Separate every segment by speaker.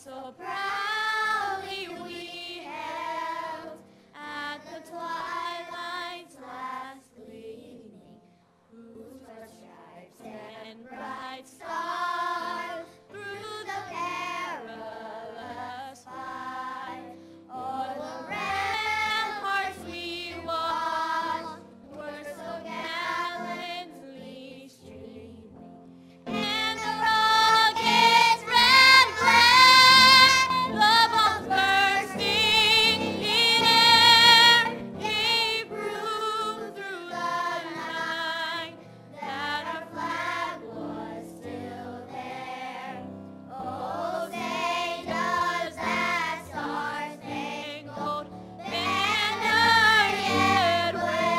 Speaker 1: So proudly we hailed at the twilight's last gleaming, whose red stripes and bright stars through the perilous fight. O'er the ramparts we watched were so gallantly streaming, and the rocket's red glare, the bombs bursting in air, gave proof through the night that our flag was still there. Oh, say does that star-spangled banner yet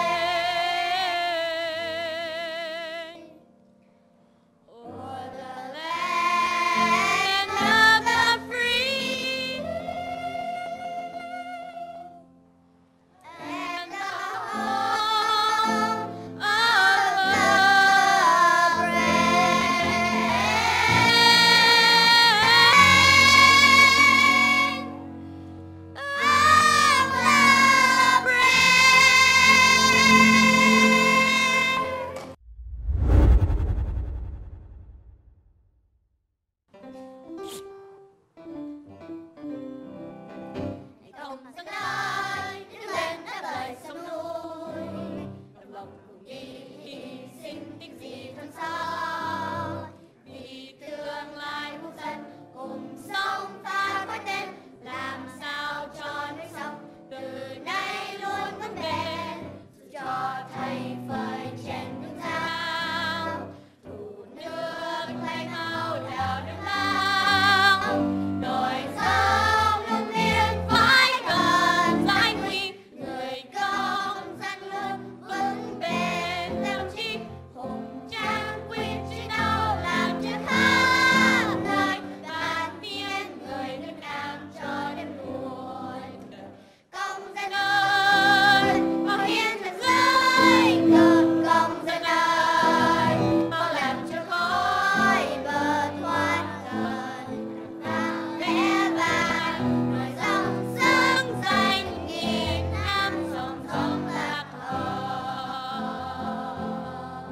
Speaker 1: wave o'er the land of the free and the home of the không dừng lại đứng lên đáp lời sông núi, đồng lòng cùng đi hy sinh tiếng gì thân sao, vì tương lai quốc dân cùng sống ta có tên, làm sao cho nước sông từ nay luôn vững bền, dù cho thầy phơi trên những thao, thủ nước thanh hao theo nước lao, đồi sông lung liên phải cần danh huy, người công dân luôn vững bền theo chí hùng tráng quyết chiến đấu làm chiến thắng đời, tan biến người nước Nam cho đến muôn đời. Công dân ơi, mau hiến thân dưới cờ, công dân ơi, mau làm cho khói bờ thoát dần, ta vẽ vang rồi dòng xứng danh nghìn năm dòng sông Lạc Hồng.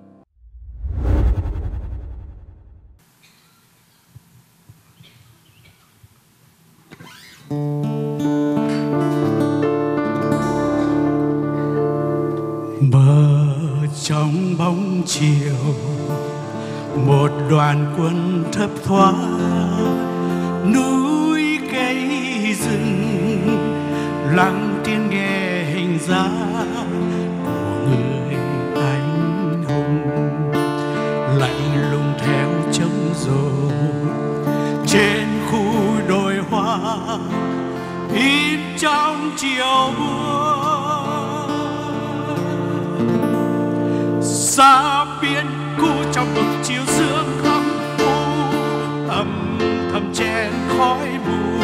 Speaker 2: Bờ trong bóng chiều, một đoàn quân thấp thoáng, núi cây rừng lặng tiếng nghe hình dáng của người anh hùng, lạnh lùng theo trống rồ trên khu đồi hoa in trong chiều mưa. Xa biển cũ trong một chiều sương thâm u, âm thầm chen khói mù,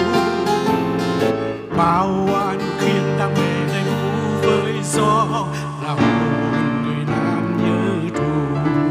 Speaker 2: bao oan khiên đang về đây hú với gió, là hồn người Nam nhớ thù.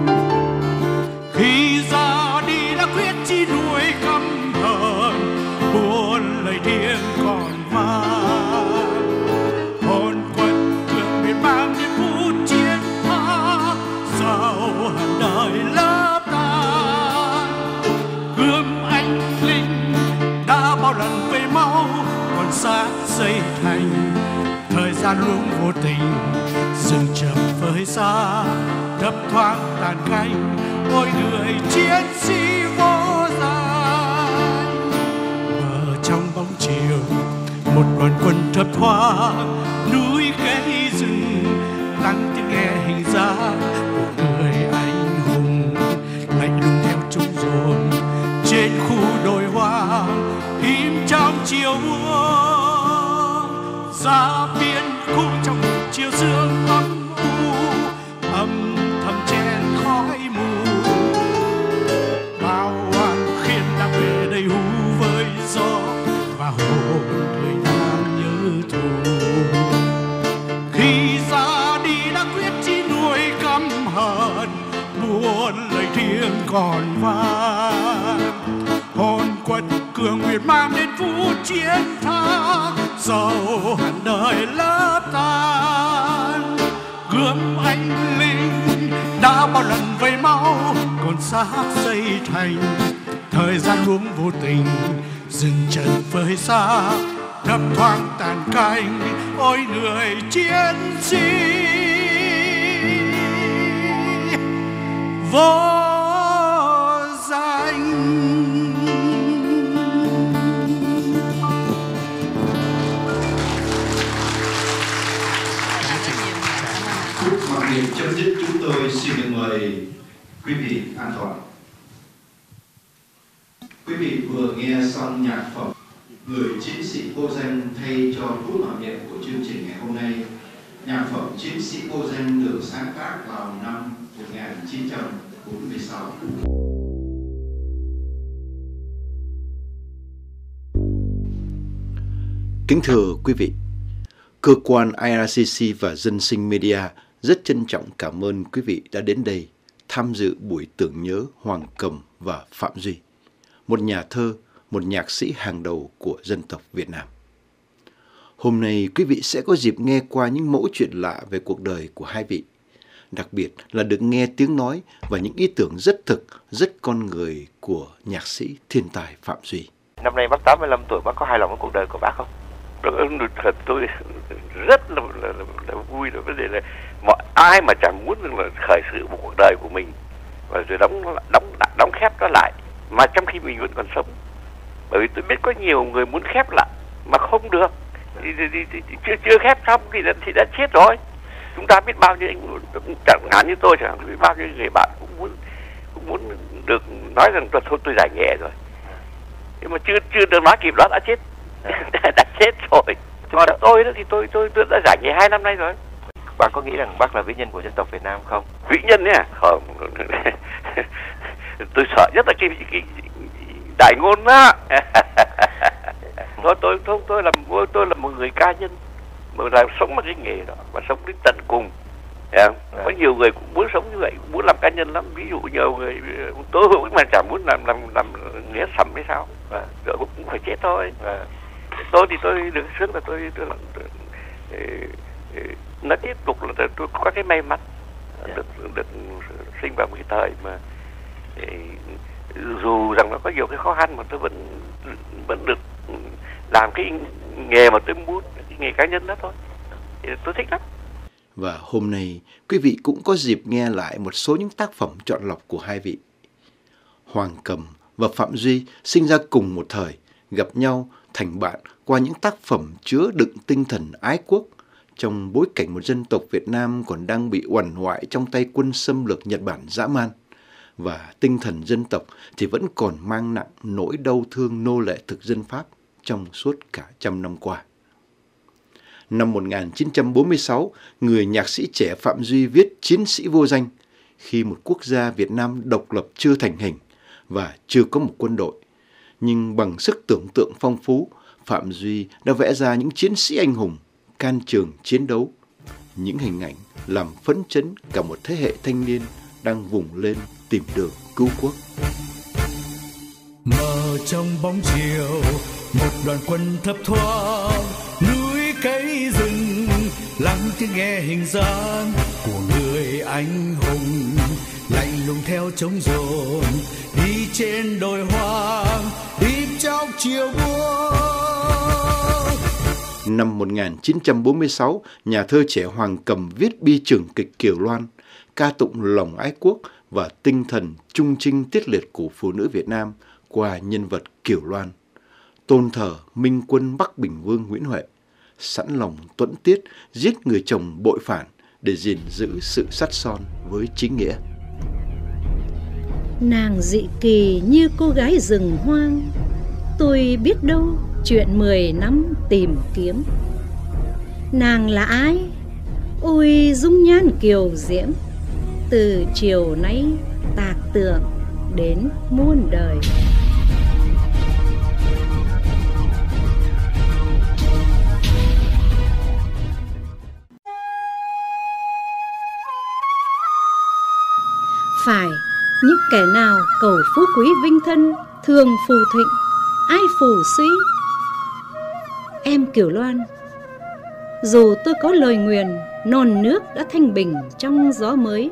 Speaker 2: Khi ra đi đã quyết chi nuôi căm hờn, buồn lời thiêng còn vang, hồn quân cường miền Nam niềm vui chiến thắng, sao hẳn đời lớp tan. Gươm anh linh đã bao lần về máu, còn xác xây thành thời gian luôn vô tình, dừng chậm với xa thấp thoáng tàn canh, ôi người chiến sĩ vô danh. Ở trong bóng chiều một đoàn quân thấp thoáng, núi cây rừng lắng tiếng nghe hình dáng của người anh hùng, lạnh lùng theo trống rồn trên khu đồi hoang im trong chiều mưa. Ra biển cũ trong một chiều sương âm u, âm thầm chen khói mù, bao oan khiên đang về đây hú với gió, và hồn người Nam nhớ thù. Khi ra đi đã quyết chi nuôi căm hờn, buồn lời thiêng còn vang, hồn quật cường Việt mang đến phút chiến thắng, dầu hẳn đời lỡ tan. Gươm anh linh đã bao lần vây máu, còn xác xây thành. Thời gian luống vô tình, dừng chân phơi xa, thấp thoáng tàn canh. Ôi người chiến sĩ vô danh.
Speaker 3: Lúc mặc niệm chấm dứt, chúng tôi xin được mời quý vị an toàn. Quý vị vừa nghe xong nhạc phẩm Người chiến sĩ vô danh thay cho phút mặc niệm của chương trình ngày hôm nay. Nhạc phẩm Chiến sĩ vô danh được sáng tác vào năm 1946.
Speaker 4: Kính thưa quý vị, cơ quan IRCC và Dân sinh Media rất trân trọng cảm ơn quý vị đã đến đây tham dự buổi tưởng nhớ Hoàng Cầm và Phạm Duy, một nhà thơ, một nhạc sĩ hàng đầu của dân tộc Việt Nam. Hôm nay quý vị sẽ có dịp nghe qua những mẫu chuyện lạ về cuộc đời của hai vị, đặc biệt là được nghe tiếng nói và những ý tưởng rất thực, rất con người của nhạc sĩ thiên tài Phạm Duy.
Speaker 5: Năm nay bác 85 tuổi, bác có hài lòng với cuộc đời của bác không? Tôi rất là vui đối với vấn đề là mọi ai mà chẳng muốn là khởi sự một cuộc đời của mình và rồi đóng khép nó lại mà trong khi mình vẫn còn sống. Bởi vì tôi biết có nhiều người muốn khép lại mà không được, chưa khép xong thì đã chết rồi. Chúng ta biết bao nhiêu anh, chẳng hạn như tôi chẳng biết bao nhiêu người bạn cũng muốn được nói rằng tôi giải nghệ rồi, nhưng mà chưa được nói kịp đó đã chết. Đã chết rồi. Còn tôi đó thì tôi đã giải nghệ 2 năm nay rồi.
Speaker 6: Bạn có nghĩ rằng bác là vĩ nhân của dân tộc Việt Nam không?
Speaker 5: Vĩ nhân nhé? Không. Tôi sợ nhất là cái đại ngôn đó. Tôi là một người ca nhân mà làm sống bằng cái nghề đó và sống đến tận cùng. Có nhiều người cũng muốn sống như vậy, muốn làm ca nhân lắm. Ví dụ nhiều người tôi cũng mà chẳng muốn làm nghĩa sầm hay sao, rồi cũng phải chết thôi. Tôi thì tôi được sướng là tôi nó tiếp tục là tôi có cái may mắn được sinh vào một cái thời mà dù rằng nó có nhiều cái khó khăn mà tôi vẫn được làm cái nghề mà tôi muốn, cái nghề cá nhân đó thôi. Thì tôi thích lắm.
Speaker 4: Và hôm nay quý vị cũng có dịp nghe lại một số những tác phẩm chọn lọc của hai vị. Hoàng Cầm và Phạm Duy sinh ra cùng một thời, gặp nhau thành bạn qua những tác phẩm chứa đựng tinh thần ái quốc trong bối cảnh một dân tộc Việt Nam còn đang bị uằn hoại trong tay quân xâm lược Nhật Bản dã man, và tinh thần dân tộc thì vẫn còn mang nặng nỗi đau thương nô lệ thực dân Pháp trong suốt cả trăm năm qua. Năm 1946, người nhạc sĩ trẻ Phạm Duy viết Chiến sĩ vô danh khi một quốc gia Việt Nam độc lập chưa thành hình và chưa có một quân đội. Nhưng bằng sức tưởng tượng phong phú, Phạm Duy đã vẽ ra những chiến sĩ anh hùng, can trường chiến đấu. Những hình ảnh làm phấn chấn cả một thế hệ thanh niên đang vùng lên tìm đường cứu quốc.
Speaker 2: Mờ trong bóng chiều, một đoàn quân thấp thoáng, núi cây rừng, lắng tiếng nghe hình dáng của người anh hùng, lạnh lùng theo trống rồn, đi trên đồi hoang, đi trong chiều buông.
Speaker 4: Năm 1946, nhà thơ trẻ Hoàng Cầm viết bi trường kịch Kiều Loan, ca tụng lòng ái quốc và tinh thần trung trinh tiết liệt của phụ nữ Việt Nam qua nhân vật Kiều Loan, tôn thờ Minh Quân Bắc Bình Vương Nguyễn Huệ, sẵn lòng tuẫn tiết giết người chồng bội phản để gìn giữ sự sắt son với chính nghĩa.
Speaker 7: Nàng dị kỳ như cô gái rừng hoang, tôi biết đâu chuyện 10 năm tìm kiếm. Nàng là ai? Ôi dung nhan kiều diễm, từ chiều nay tạc tượng đến muôn đời. Phải, những kẻ nào cầu phú quý vinh thân, thường phù thịnh, ai phù suy. Em Kiều Loan, dù tôi có lời nguyền, non nước đã thanh bình trong gió mới.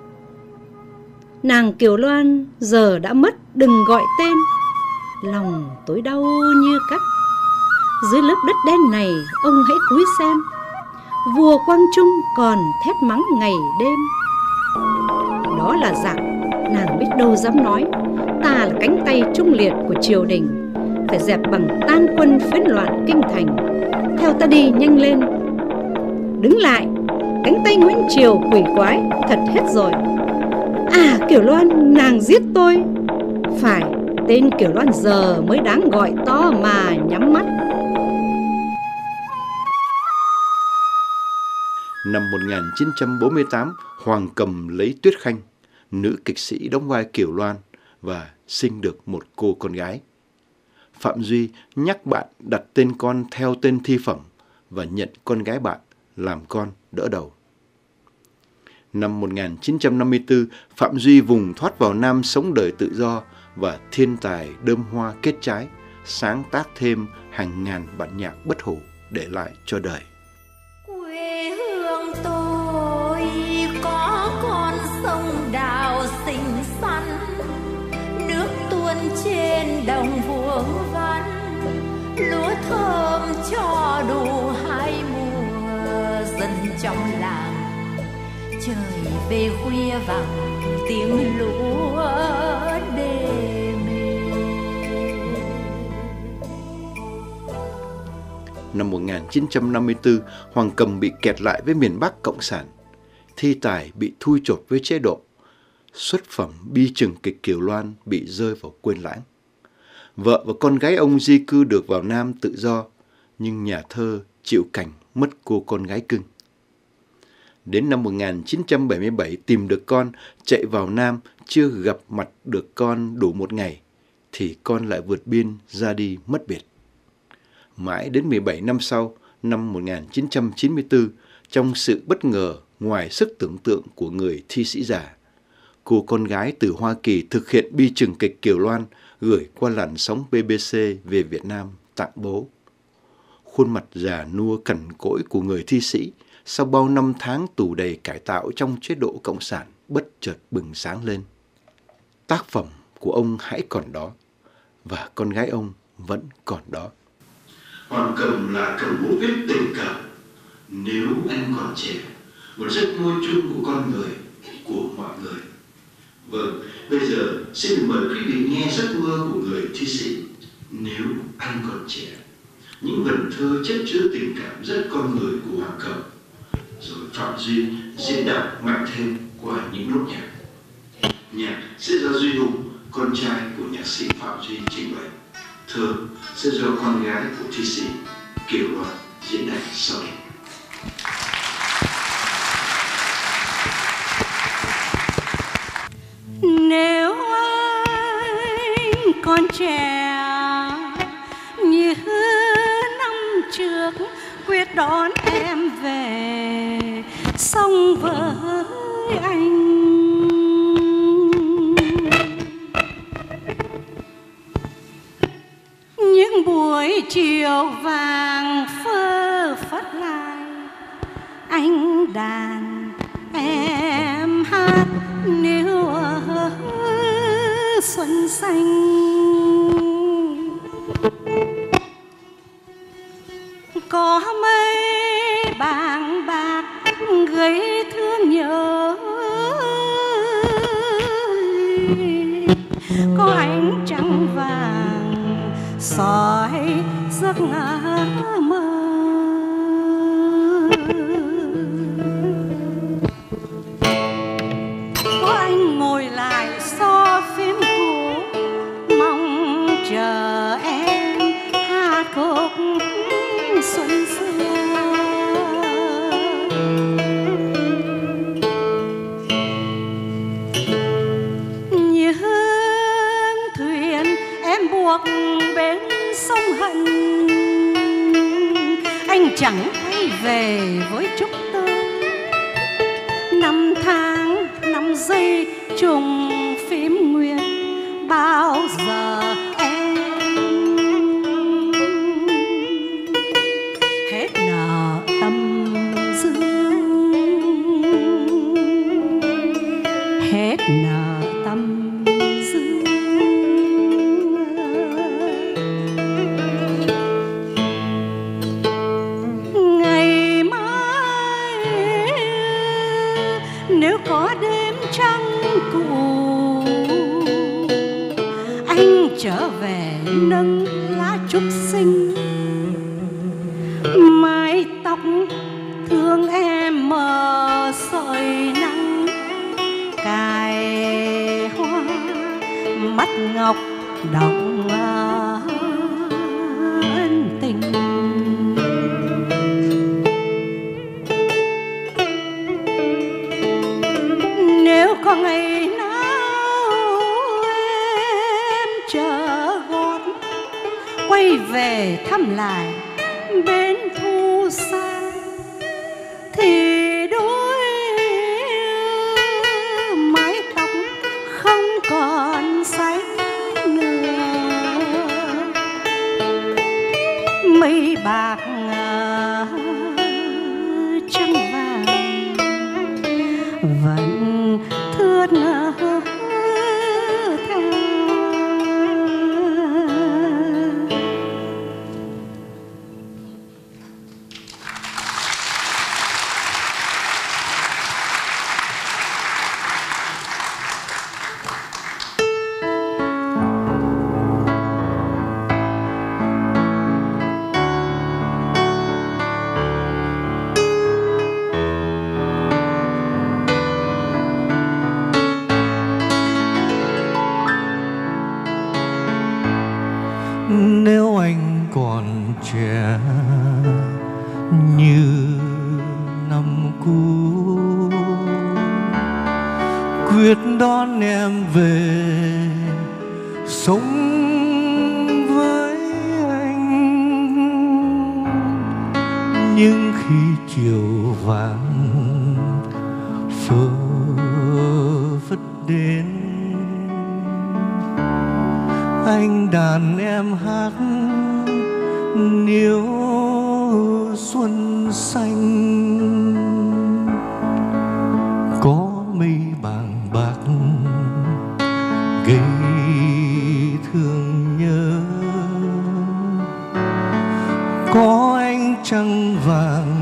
Speaker 7: Nàng Kiều Loan giờ đã mất, đừng gọi tên. Lòng tôi đau như cắt. Dưới lớp đất đen này, ông hãy cúi xem. Vua Quang Trung còn thét mắng ngày đêm. Đó là giặc, nàng biết đâu dám nói. Ta là cánh tay trung liệt của triều đình, phải dẹp bằng tan quân phiến loạn kinh thành. Theo ta đi nhanh lên. Đứng lại, cánh tay Nguyễn Triều quỷ quái thật hết rồi. À, Kiều Loan, nàng giết tôi. Phải, tên Kiều Loan giờ mới đáng gọi to mà nhắm mắt.
Speaker 4: Năm 1948, Hoàng Cầm lấy Tuyết Khanh, nữ kịch sĩ đóng vai Kiều Loan, và sinh được một cô con gái. Phạm Duy nhắc bạn đặt tên con theo tên thi phẩm và nhận con gái bạn làm con đỡ đầu. Năm 1954, Phạm Duy vùng thoát vào Nam sống đời tự do và thiên tài đơm hoa kết trái, sáng tác thêm hàng ngàn bản nhạc bất hủ để lại cho đời.
Speaker 1: Quê hương tôi có con sông đào xinh xắn, nước tuôn trên đồng vuông vắn, lúa thơm cho đủ hai mùa. Dân trong làng trời về khuya vàng tiếng lúa đê mê.
Speaker 4: Năm 1954, Hoàng Cầm bị kẹt lại với miền Bắc Cộng sản. Thi tài bị thui chột với chế độ. Xuất phẩm bi trừng kịch Kiều Loan bị rơi vào quên lãng. Vợ và con gái ông di cư được vào Nam tự do, nhưng nhà thơ chịu cảnh mất cô con gái cưng. Đến năm 1977 tìm được con, chạy vào Nam, chưa gặp mặt được con đủ một ngày, thì con lại vượt biên ra đi mất biệt. Mãi đến 17 năm sau, năm 1994, trong sự bất ngờ ngoài sức tưởng tượng của người thi sĩ già, cô con gái từ Hoa Kỳ thực hiện bi trừng kịch Kiều Loan gửi qua làn sóng BBC về Việt Nam tặng bố. Khuôn mặt già nua cằn cỗi của người thi sĩ sau bao năm tháng tù đầy cải tạo trong chế độ Cộng sản bất chợt bừng sáng lên. Tác phẩm của ông hãy còn đó, và con gái ông vẫn còn đó.
Speaker 3: Hoàng Cầm là cầm bút viết tình cảm. Nếu anh còn trẻ, một giấc mơ chung của con người, của mọi người. Vâng, bây giờ xin mời quý vị nghe giấc mơ của người thi sĩ. Nếu anh còn trẻ, những vần thơ chất chứa tình cảm rất con người của Hoàng Cầm, rồi Phạm Duy diễn đạt mạnh thêm qua những nốt nhạc. Nhạc sẽ do Duy Hùng, con trai của nhạc sĩ Phạm Duy trình bày. Thơ sẽ do con gái của thi sĩ Kiều Loan diễn đạt sau đây.
Speaker 1: Nếu anh còn trẻ như năm trước, quyết đón em về sống với anh. Những buổi chiều vàng phơ phất lại, anh đàn em hát níu ở xuân xanh. Có mấy bảng bạc gây thương nhớ, có ánh trăng vàng soi giấc mơ. Có anh ngồi lại so phim cũ, mong chờ em hát khúc xuân xưa. Như thuyền em buộc bên sông Hận, anh chẳng quay về với chúc tơ. Năm tháng, năm giây trùng phím nguyên, bao giờ em
Speaker 7: trở về nâng lá trúc xinh, mái tóc thương em mờ sợi nắng, cài hoa mắt ngọc động ân tình. Nếu có ngày nào em chờ gót quay về thăm lại bến Thu Sa, thì đôi mái tóc không còn xanh nữa, mây bạc trăng vàng vẫn thướt tha.
Speaker 8: Nếu anh còn trẻ như năm cũ, quyết đón em về sống với anh. Nhưng khi chiều vàng phơ phất đến, anh đàn em hát níu xuân xanh. Có mây bàng bạc gây thương nhớ, có ánh trăng vàng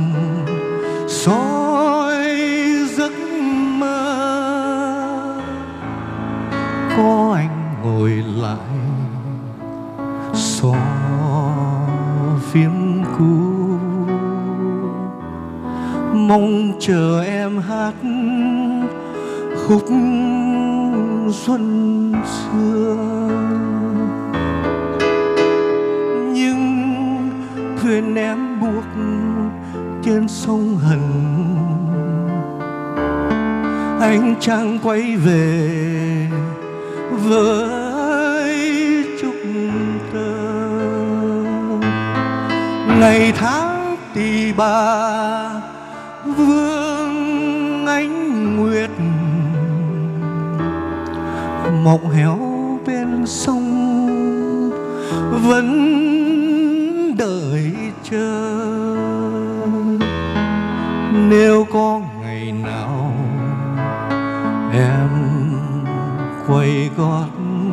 Speaker 8: soi giấc mơ, có anh ngồi lại xó phim cũ, mong chờ em hát khúc xuân xưa. Nhưng thuyền em buộc trên sông Hần, anh chẳng quay về với chúc thơ. Ngày tháng tì bà vương ánh nguyệt, mộng héo bên sông vẫn đợi chờ. Nếu có ngày nào em quay gót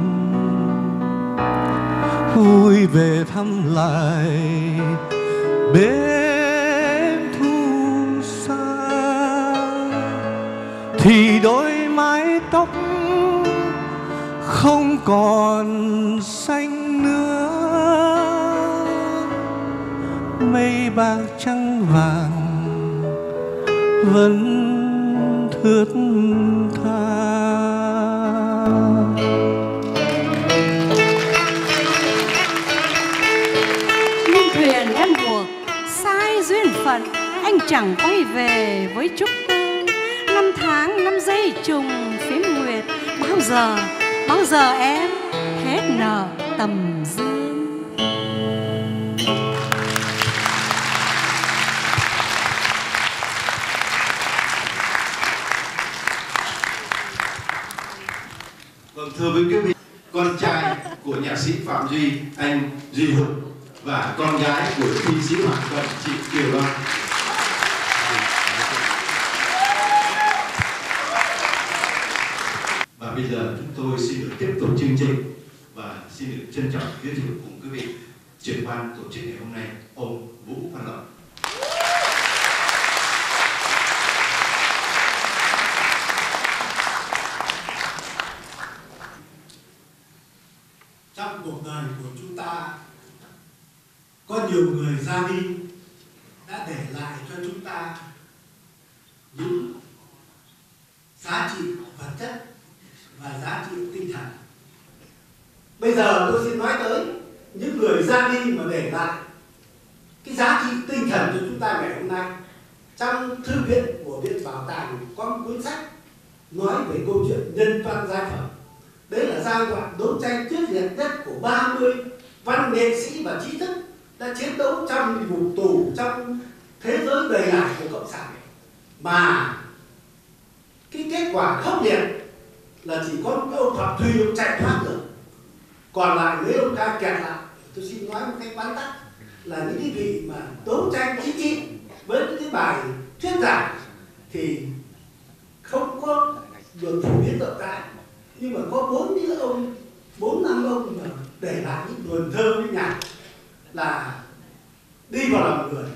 Speaker 8: vui về thăm lại bến Thu Sa, thì đôi mái tóc không còn xanh nữa, mây bạc trăng vàng vẫn thướt tha.
Speaker 7: Nhưng thuyền em buộc sai duyên phận, anh chẳng quay về với chúc thơ. Năm tháng năm giây trùng phím nguyệt, bao giờ em hết nở tầm dương.
Speaker 4: Vâng, thưa với quý vị, con trai của nhạc sĩ Phạm Duy, anh Duy Hùng, và con gái của thi sĩ Hoàng Cầm, chị Kiều Loan. Và bây giờ chúng tôi xin được tiếp tục chương trình và xin được trân trọng giới thiệu cùng quý vị trưởng ban tổ chức ngày hôm nay, ông Vũ Văn Lợi.
Speaker 9: trong cuộc đời của chúng ta có nhiều người ra đi đã để lại cho chúng ta những giá trị vật chất và giá trị tinh thần. Bây giờ tôi xin nói tới những người ra đi mà để lại cái giá trị tinh thần cho chúng ta ngày hôm nay. Trong thư viện của Viện Bảo tàng có một cuốn sách nói về câu chuyện nhân văn giai phẩm. Đấy là giai đoạn đấu tranh quyết liệt nhất của 30 văn nghệ sĩ và trí thức đã chiến đấu trong ngục tù, trong thế giới đầy ải của cộng sản, mà cái kết quả khốc liệt là chỉ có một ông Phạm Duy ông chạy thoát được, còn lại mấy ông ta kẹt lại. Tôi xin nói một cách vắn tắt là những cái vị mà đấu tranh chính trị với những cái bài thuyết giảng thì không có được phổ biến rộng rãi, nhưng mà có 4-5 ông mà để lại những vườn thơ với nhạc là đi vào lòng người.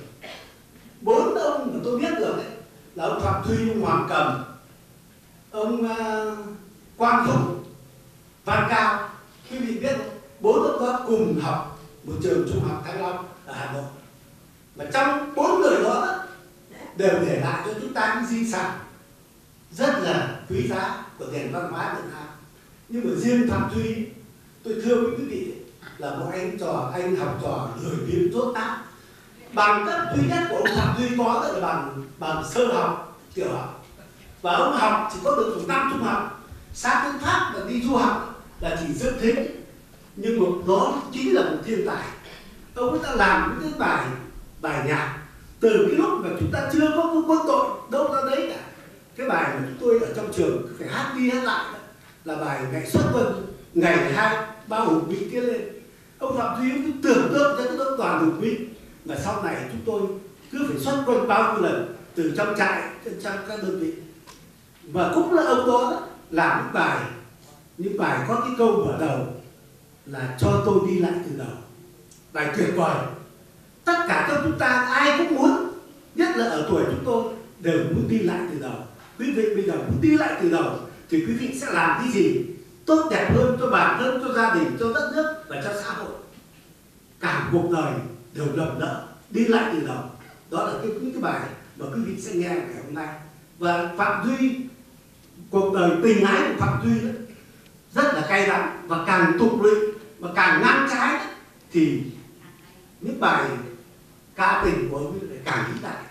Speaker 9: 4 ông mà tôi biết được đấy là ông Phạm Duy, ông Hoàng Cầm, ông Quang Phúc, Văn Cao. Quý vị biết không? 4 ông đó cùng học một trường trung học Thăng Long ở Hà Nội, mà trong 4 người đó đều để lại cho chúng ta những di sản rất là quý giá của nền văn hóa Việt Nam. Nhưng mà riêng Phạm Duy, tôi thưa với quý vị là một anh học trò lười biếng dốt nát. Bằng cấp duy nhất của ông Phạm Duy có là bằng sơ học, tiểu học, và ông học chỉ có được 5 trung học, sang tiếng Pháp và đi du học là chỉ dựng thế. Nhưng mà đó chính là một thiên tài. Ông ấy đã làm những cái bài nhạc từ cái lúc mà chúng ta chưa có quân đội đâu ra đấy cả. Cái bài mà chúng tôi ở trong trường phải hát đi hát lại là bài Ngày Xuất Quân, ngày 2 bao hùng binh tiến lên. Ông Phạm Duy cứ tưởng tượng cho cái đội toàn hùng binh, mà sau này chúng tôi cứ phải xuất quân bao nhiêu lần từ trong trại, trong các đơn vị. Và cũng là ông đó làm những bài có cái câu mở đầu là cho tôi đi lại từ đầu. Bài tuyệt vời. Tất cả trong chúng ta ai cũng muốn, nhất là ở tuổi chúng tôi, đều muốn đi lại từ đầu. Quý vị bây giờ muốn đi lại từ đầu thì quý vị sẽ làm cái gì tốt đẹp hơn cho bản thân, cho gia đình, cho đất nước và cho xã hội. Cả cuộc đời đều lầm lỡ đi lại từ đầu. Đó là những cái bài mà quý vị sẽ nghe ngày hôm nay. Và Phạm Duy, cuộc đời tình ái của Phạm Duy đó, rất là cay đắng, và càng tục lụy và càng ngang trái đó, thì những bài ca tình của ông lại càng vĩ đại.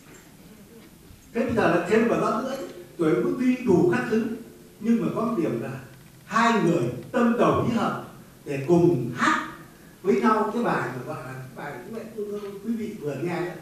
Speaker 9: Thế bây giờ là thêm vào đó nữa, tuổi bước đi đủ các thứ, nhưng mà có một điểm là hai người tâm đầu ý hợp để cùng hát với nhau cái bài mà gọi là bài quý vị vừa nghe đó.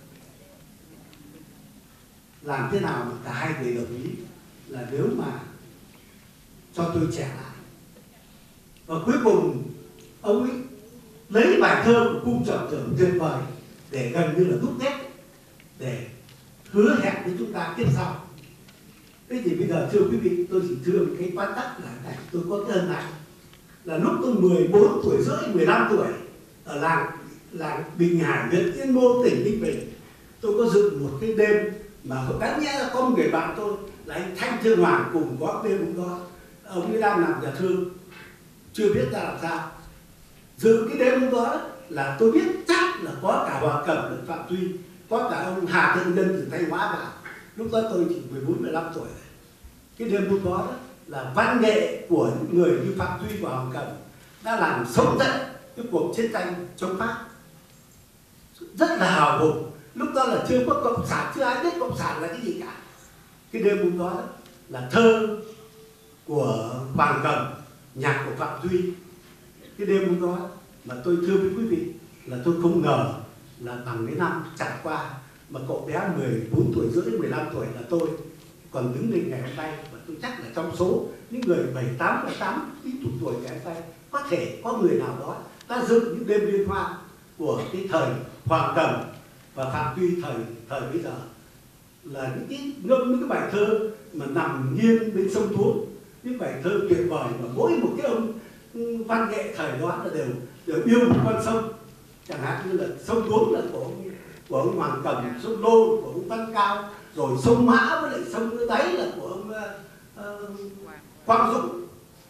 Speaker 9: Làm thế nào mà cả hai người đồng ý là nếu mà cho tôi trẻ lại. Và cuối cùng ông ấy lấy bài thơ của cung trọng trưởng tuyệt vời để gần như là đúc kết, để hứa hẹn với chúng ta tiếp sau. Thế thì bây giờ thưa quý vị, tôi chỉ thưa cái quan tắc là này, tôi có cái ân hạnh là lúc tôi 14 tuổi rưỡi, 15 tuổi ở làng Bình Hải, huyện Yên Mô, tỉnh Ninh Bình, tôi có dựng một cái đêm mà đáng nhẽ là có một người bạn tôi là anh Thanh Trương Hoàng cùng có đêm hôm đó. Ông ấy đang làm nhà thương, chưa biết ra làm sao. Dự cái đêm hôm đó là tôi biết chắc là có cả Hoàng Cẩm được Phạm Duy, có cả ông Hà Thân Nhân từ Thanh Hóa vào. Lúc đó tôi chỉ 14-15 tuổi. Cái đêm hôm đó là văn nghệ của những người như Phạm Duy và Hoàng Cẩm đã làm sống dậy cái cuộc chiến tranh chống Pháp rất là hào hùng. Lúc đó là chưa có cộng sản, chưa ai biết cộng sản là cái gì cả. Cái đêm hôm đó là thơ của Hoàng Cẩm, nhạc của Phạm Duy. Cái đêm hôm đó mà tôi thưa với quý vị là tôi không ngờ là bằng cái năm trải qua mà cậu bé 14 tuổi rưỡi, 15 tuổi là tôi còn đứng lên ngày hôm nay. Và tôi chắc là trong số những người 78, 90 tuổi ngày hôm nay có thể có người nào đó đã dựng những đêm liên hoan của cái thời Hoàng Cẩm và Phạm Duy thời bây giờ, là những cái ngâm những cái bài thơ mà nằm nghiêng bên sông Thuốc, những bài thơ tuyệt vời mà mỗi một cái ông văn nghệ thời đó là đều yêu một con sông. Chẳng hạn như là sông Thuốc là của ông Hoàng Cẩm, sông Lô của ông Văn Cao, rồi sông Mã với lại sông Đáy là của ông Quang Dũng.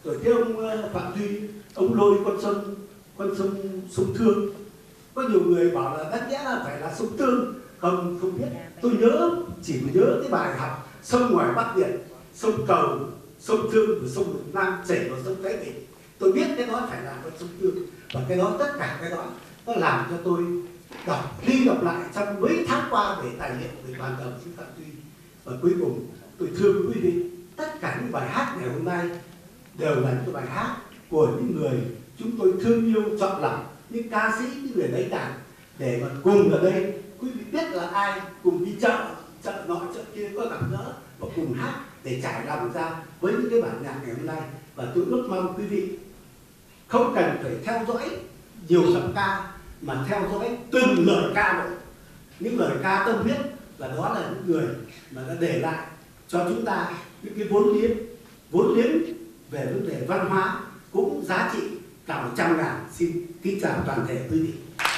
Speaker 9: Rồi cái ông Phạm Duy, ông lôi con sông Thương. Có nhiều người bảo là đáng nhẽ là phải là sông Tương, không biết. Tôi chỉ nhớ cái bài học sông ngoài Bắc Việt, sông Cầu, sông Thương và sông Lục Nam chảy vào sông Thái Bình. Tôi biết cái đó phải là con sông Thương, và cái đó tất cả cái đó nó làm cho tôi đọc lại trong mấy tháng qua về tài liệu về bàn đồng sư Phạm Duy. Và cuối cùng tôi thưa quý vị, tất cả những bài hát ngày hôm nay đều là những bài hát của những người chúng tôi thương yêu chọn lọc, những ca sĩ, những người lấy đàn để mà cùng ở đây. Quý vị biết là ai cùng đi chợ nọ chợ kia có gặp gỡ và cùng hát để trải lòng ra với những cái bản nhạc ngày hôm nay. Và tôi ước mong quý vị không cần phải theo dõi nhiều giọng ca mà theo dõi từng lời ca một. Những lời ca tâm huyết và đó là những người mà đã để lại cho chúng ta những cái vốn liếng về vấn đề văn hóa cũng giá trị cả 100.000. Xin kính chào toàn thể quý vị.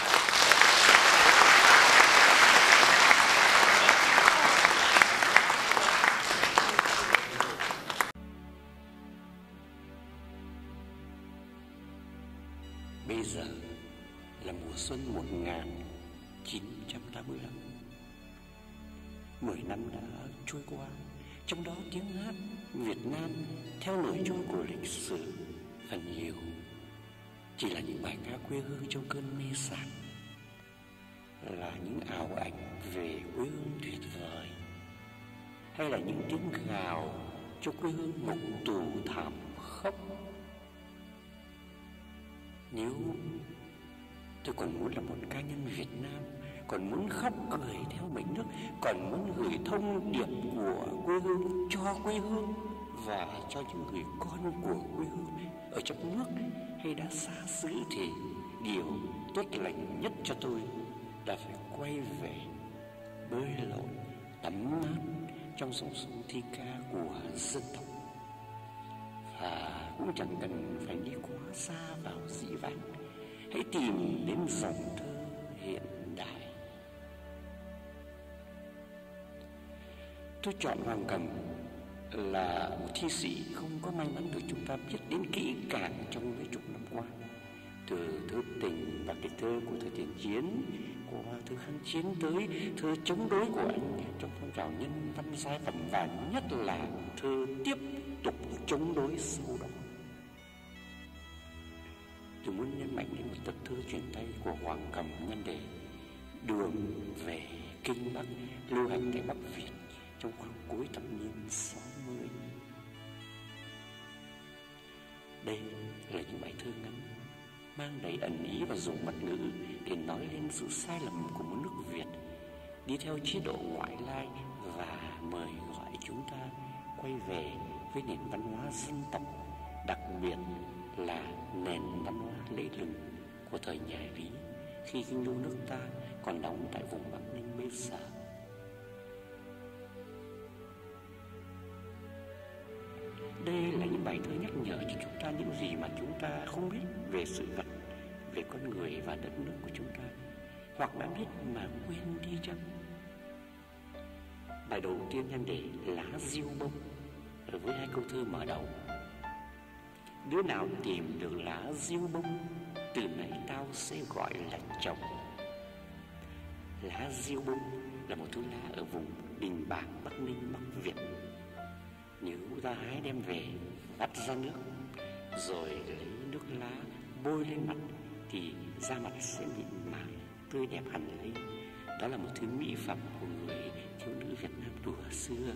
Speaker 10: Bây giờ là mùa xuân 1985. 10 năm đã trôi qua, trong đó tiếng hát Việt Nam theo lời trôi của lịch sử phần nhiều chỉ là những bài ca quê hương trong cơn mê sảng, là những ảo ảnh về quê hương tuyệt vời, hay là những tiếng gào cho quê hương ngục tù thảm khốc. Nếu tôi còn muốn là một ca nhân Việt Nam, còn muốn khóc cười theo mảnh nước, còn muốn gửi thông điệp của quê hương cho quê hương và cho những người con của quê hương ở trong nước hay đã xa xứ, thì điều tốt lành nhất cho tôi là phải quay về bơi lội tắm mát trong dòng sông thi ca của dân tộc. Và cũng chẳng cần phải đi quá xa vào dĩ vãng, hãy tìm đến dòng thơ hiện đại. Tôi chọn Hoàng Cầm là một thi sĩ không có may mắn được chúng ta biết đến kỹ càng trong mấy chục năm qua. Từ thơ tình và kịch thơ của thời tiền chiến, qua thơ kháng chiến tới thơ chống đối của anh trong phong trào nhân văn giai phẩm, và nhất là thơ tiếp tục chống đối sau đó. Tôi muốn nhấn mạnh đến một tập thơ truyền tay của Hoàng Cầm nhân đề Đường về Kinh Bắc, lưu hành tại Bắc Việt trong khoảng cuối thập niên 60. Đây là những bài thơ ngắn mang đầy ẩn ý và dùng mật ngữ để nói lên sự sai lầm của một nước Việt đi theo chế độ ngoại lai, và mời gọi chúng ta quay về với nền văn hóa dân tộc, đặc biệt là nền văn hóa lễ lừng của thời nhà Lý, khi kinh đô nước ta còn đóng tại vùng Bắc Ninh bây giờ. Đây là những bài thơ nhắc nhở cho chúng ta những gì mà chúng ta không biết về sự vật, về con người và đất nước của chúng ta, hoặc đã biết mà quên đi chăng. Bài đầu tiên nhan đề Lá diêu bông với hai câu thơ mở đầu: đứa nào tìm được lá diêu bông, từ nay tao sẽ gọi là chồng. Lá diêu bông là một thứ lá ở vùng Đình Bảng, Bắc Ninh, Bắc Việt. Nếu ta hái đem về, vắt ra nước, rồi lấy nước lá bôi lên mặt, thì da mặt sẽ mịn màng, tươi đẹp hẳn lên. Đó là một thứ mỹ phẩm của người thiếu nữ Việt Nam thuở xưa.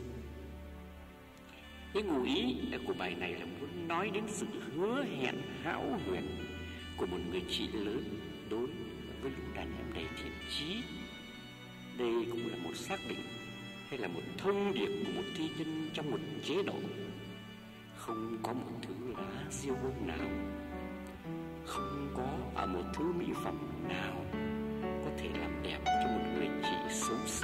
Speaker 10: Cái ngụ ý của bài này là muốn nói đến sự hứa hẹn hão huyền của một người chị lớn đối với lũ đàn em đầy thiện chí. Đây cũng là một xác định hay là một thông điệp của một thi nhân trong một chế độ. Không có một thứ lá diêu bông nào, không có một thứ mỹ phẩm nào có thể làm đẹp cho một người chị xấu xí.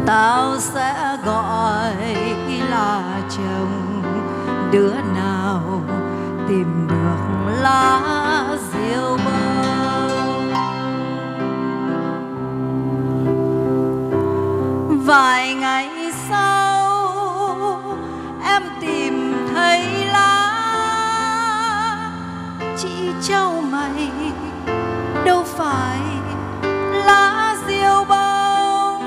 Speaker 11: tao sẽ gọi là chồng. Đứa nào tìm được lá diêu bông. Vài ngày sau em tìm thấy lá, chị trao mày đâu phải lá diêu bông.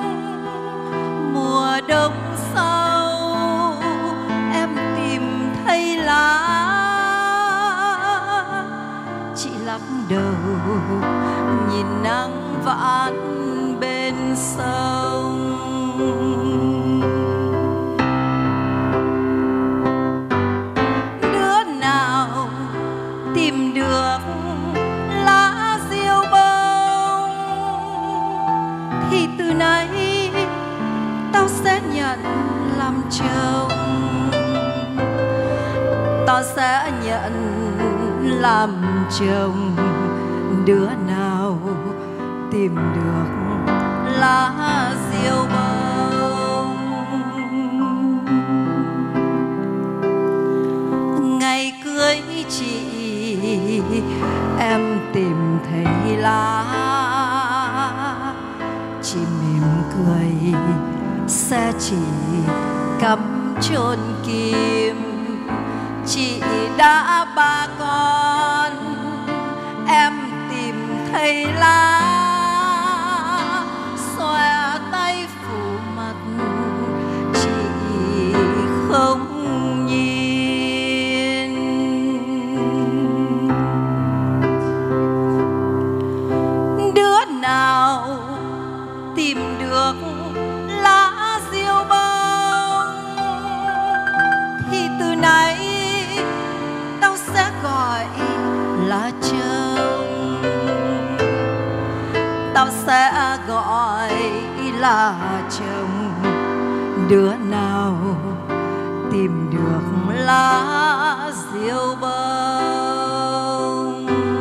Speaker 11: Mùa đông sau em tìm thấy lá, chị lắc đầu nhìn nắng vãn bên sông. Đứa nào tìm được lá diêu bông thì từ nay tao sẽ nhận làm chồng. Tao sẽ nhận làm chồng. Đứa nào tìm được lá diêu bông. Ngày cưới chị em tìm thấy lá, chị mỉm cười sẽ chỉ cắm chôn kim. Chị đã ba con em tìm thấy lá, xòe tay phủ mặt chị không nhìn. Đứa nào tìm được lá diêu bông thì từ nay tao sẽ gọi là chồng. Tao sẽ gọi là chồng. Đứa nào tìm được lá diêu bông.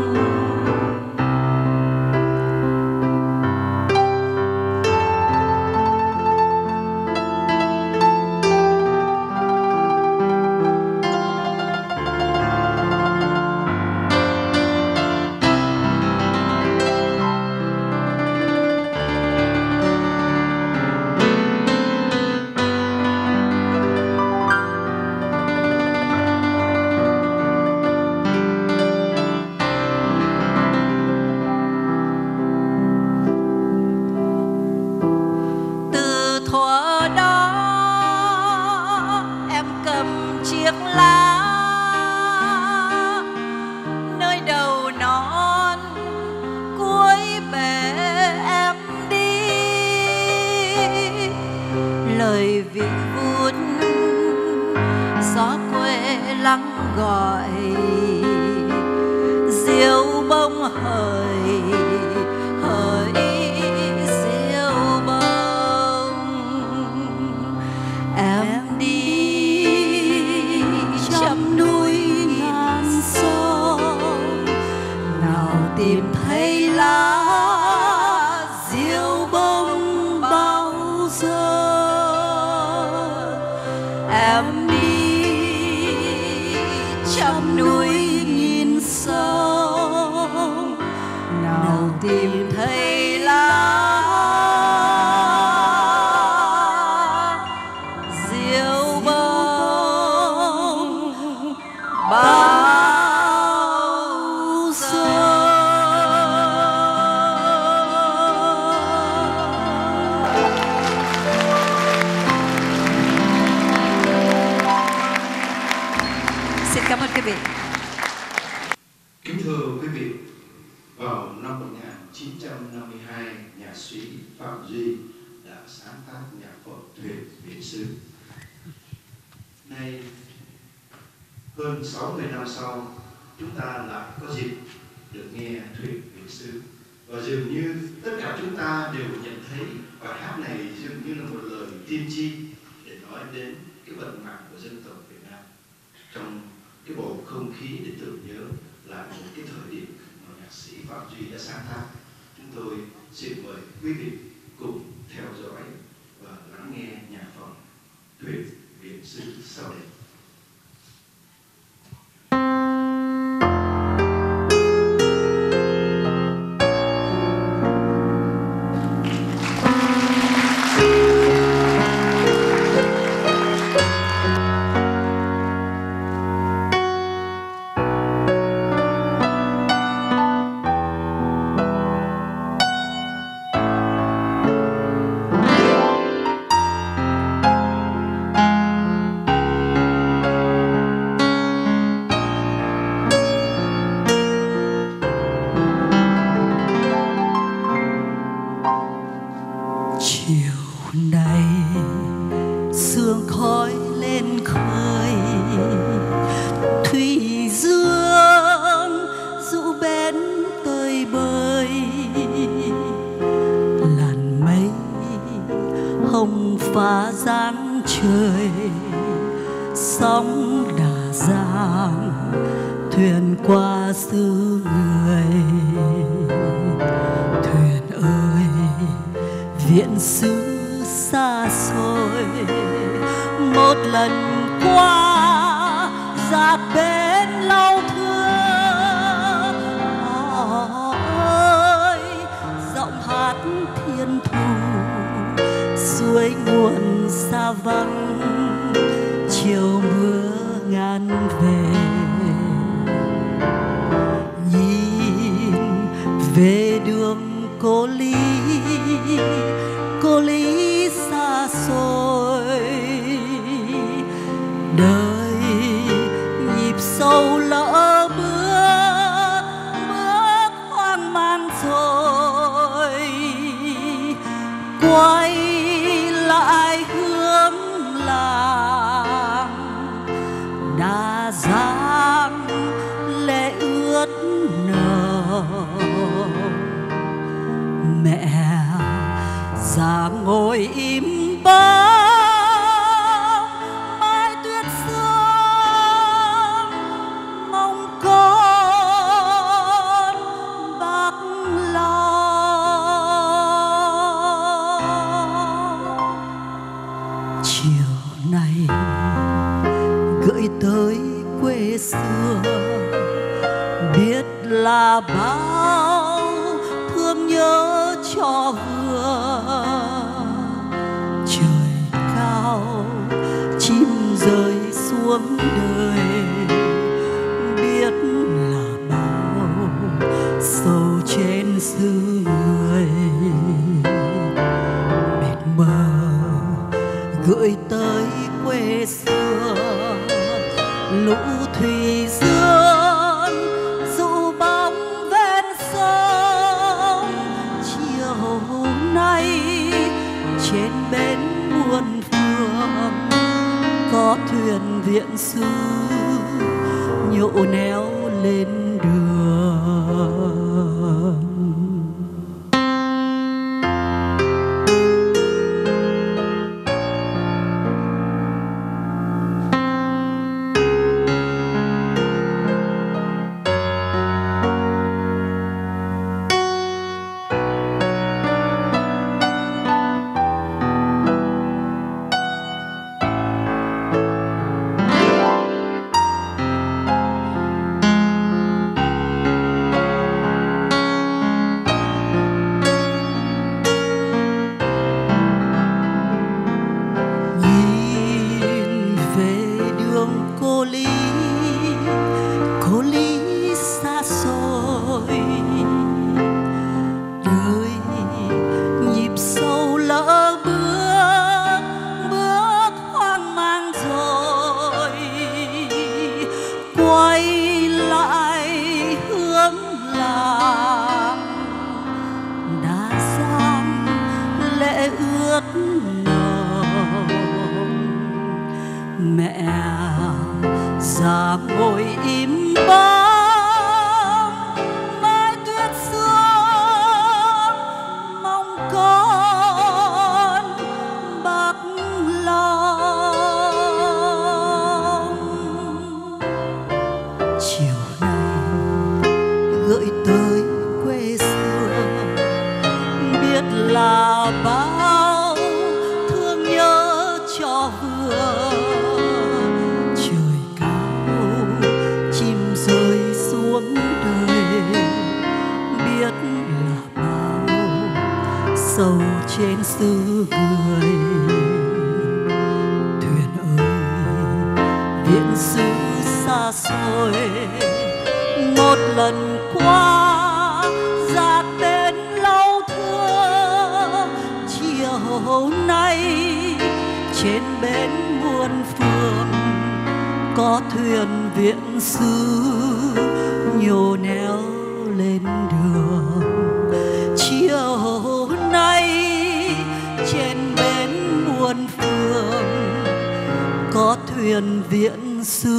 Speaker 11: Lời vị vút gió quê lắng gọi, diêu bông hời hời diêu bông. Em đi trăm núi ngàn sông, nào tìm thấy lá diêu bông bao giờ. Em đi trăm núi nghìn sông, nào tìm thấy lá diêu bông bao giờ. Xin cảm ơn quý vị.
Speaker 4: Kính thưa quý vị, vào năm 1952, nhạc sĩ Phạm Duy đã sáng tác nhạc phẩm Thuyền Viễn Xứ. Nay, hơn 60 năm sau, chúng ta lại có dịp được nghe Thuyền Viễn Xứ. Và dường như tất cả chúng ta đều nhận thấy bài hát này dường như là một lời tiên tri để nói đến cái vận mạng của dân tộc Việt Nam. Trong cái bầu không khí để tưởng nhớ là một cái thời điểm mà nhạc sĩ Phạm Duy đã sáng tác. Chúng tôi xin mời quý vị cùng theo dõi
Speaker 11: khơi thủy dương dụ bên tơi bời, làn mây hồng phá dáng trời, sóng đà giang thuyền qua xứ người. Thuyền ơi viễn xứ xa xôi, một lần qua giáp bên lâu thưa. Họ ơi giọng hát thiên thu, suối nguồn xa vắng, chiều mưa ngàn về. Nhìn về đường cô Lý xa xôi, đời nhịp sâu lỡ bước hoang mang rồi, quay lại hướng làng Đà Giang lệ ướt nở. Mẹ già ngồi im bóng mai tuyết sương, mong con bác lòng. Chiều nay gửi tới quê xưa, biết là bao thương nhớ cho vừa. Trời cao chim rơi xuống đời, biết là bao sầu trên xứ người. Mệt mơ gửi tới quê xưa, lũ thủy dương dụ bóng ven sông. Chiều nay trên bến muôn phương, có thuyền viện xứ nhổ neo lên đường. Cô Lý xa xôi, đời nhịp sâu lỡ bước hoang mang rồi, quay lại hướng làng Đà Giang lệ ướt nồng. Mẹ già ngồi im bóng mai tuyết sương, mong con bác lòng. Chiều nay gửi tới quê xưa, biết là bao thương nhớ cho vừa. Sâu trên xứ người. Thuyền ơi viễn xứ xa xôi, một lần qua giạt bên lâu thưa. Chiều nay trên bến muôn phương, có thuyền viện xứ nhổ neo lên đường. Chiều nay trên bến muôn phương, có thuyền viễn xứ.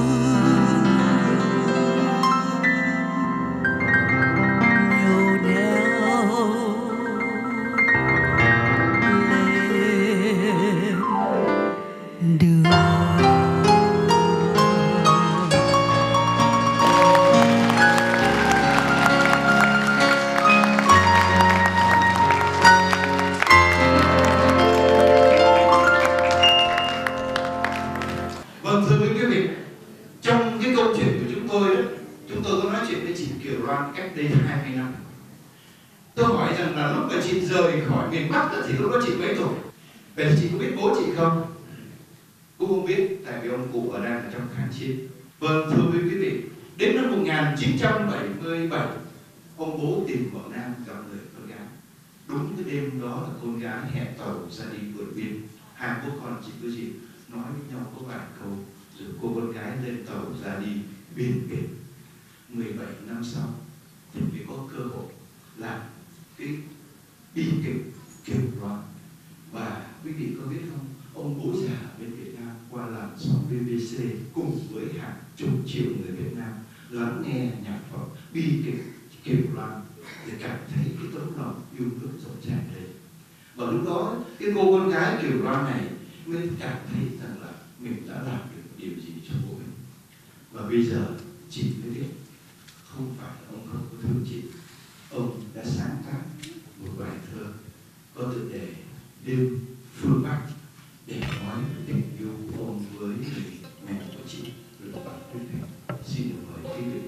Speaker 3: Vâng, thưa quý vị, trong cái câu chuyện của chúng tôi đó, chúng tôi có nói chuyện với chị Kiều Loan cách đây 20 năm. Tôi hỏi rằng là lúc mà chị rời khỏi miền Bắc đó, thì lúc đó chị mấy tuổi? Vậy thì chị có biết bố chị không? Cũng không biết, tại vì ông cụ ở đang ở trong kháng chiến. Vâng, thưa quý vị, đến năm 1977, ông bố tìm vào Nam gặp người con gái. Đúng cái đêm đó là con gái hẹn tàu ra đi vượt biên. Hai bố con chỉ có gì nói với nhau có vài câu, rồi cô con gái lên tàu ra đi biên biệt. 17 năm sau thì mới có cơ hội làm cái bi kịch Kiều Loan. Và quý vị có biết không, ông bố già bên Việt Nam qua làm sóng BBC cùng với hàng chục triệu người Việt Nam lắng nghe nhạc phẩm bi kịch Kiều Loan để cảm thấy cái tấm lòng yêu nước rộng tràn đấy. Và lúc đó cái cô con gái Kiều Loan này mới cảm thấy rằng là mình đã làm được điều gì cho bố mình. Và bây giờ chị mới biết không phải ông không có thương chị, ông đã sáng tác một bài thơ có tựa đề Đêm phương Bắc để nói tình yêu của ông với người mẹ của chị là bà Tuyết Thành. Xin được mời quý vị.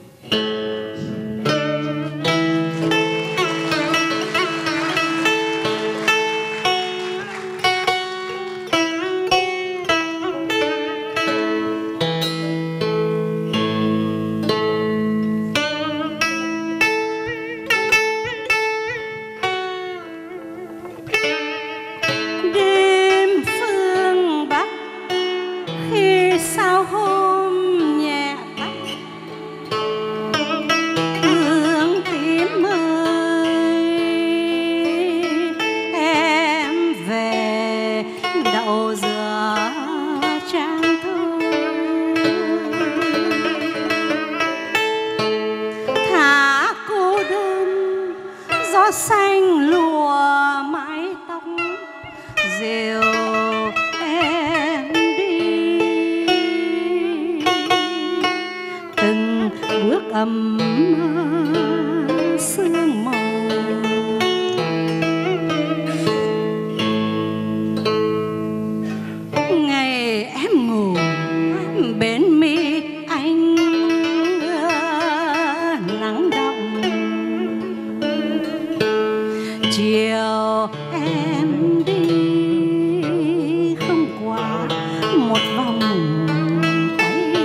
Speaker 7: Xanh lùa mái tóc dìu em đi, từng bước ấm sương màu. Ngày em ngủ bên mi anh nắng đọng, chiều em đi không qua một vòng tay.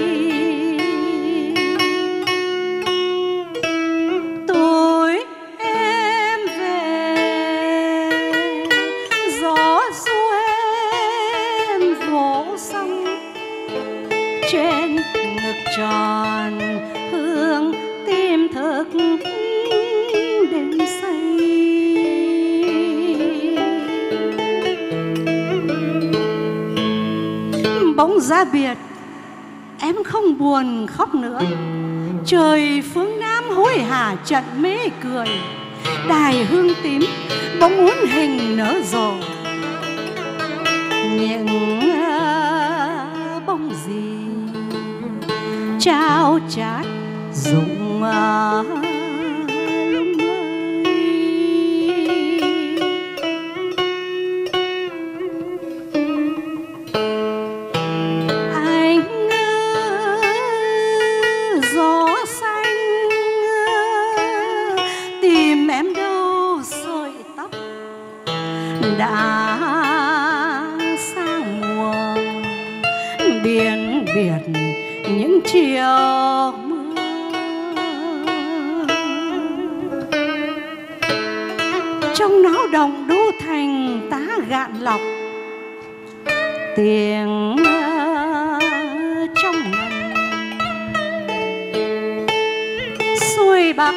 Speaker 7: Tối em về gió ru em vỗ sông, trên ngực tròn hương tim thức đêm say. Bóng giá biệt em không buồn khóc nữa, trời phương Nam hối hả trận mê cười. Đài hương tím bóng muốn hình nở rộ, những bông gì trao chát rụng lung anh gió xanh tìm em đâu sợi tóc đã sang mùa biển biệt những chiều mưa. Trong náo động đô thành tá gạn lọc, tiếng trong ngần xuôi Bắc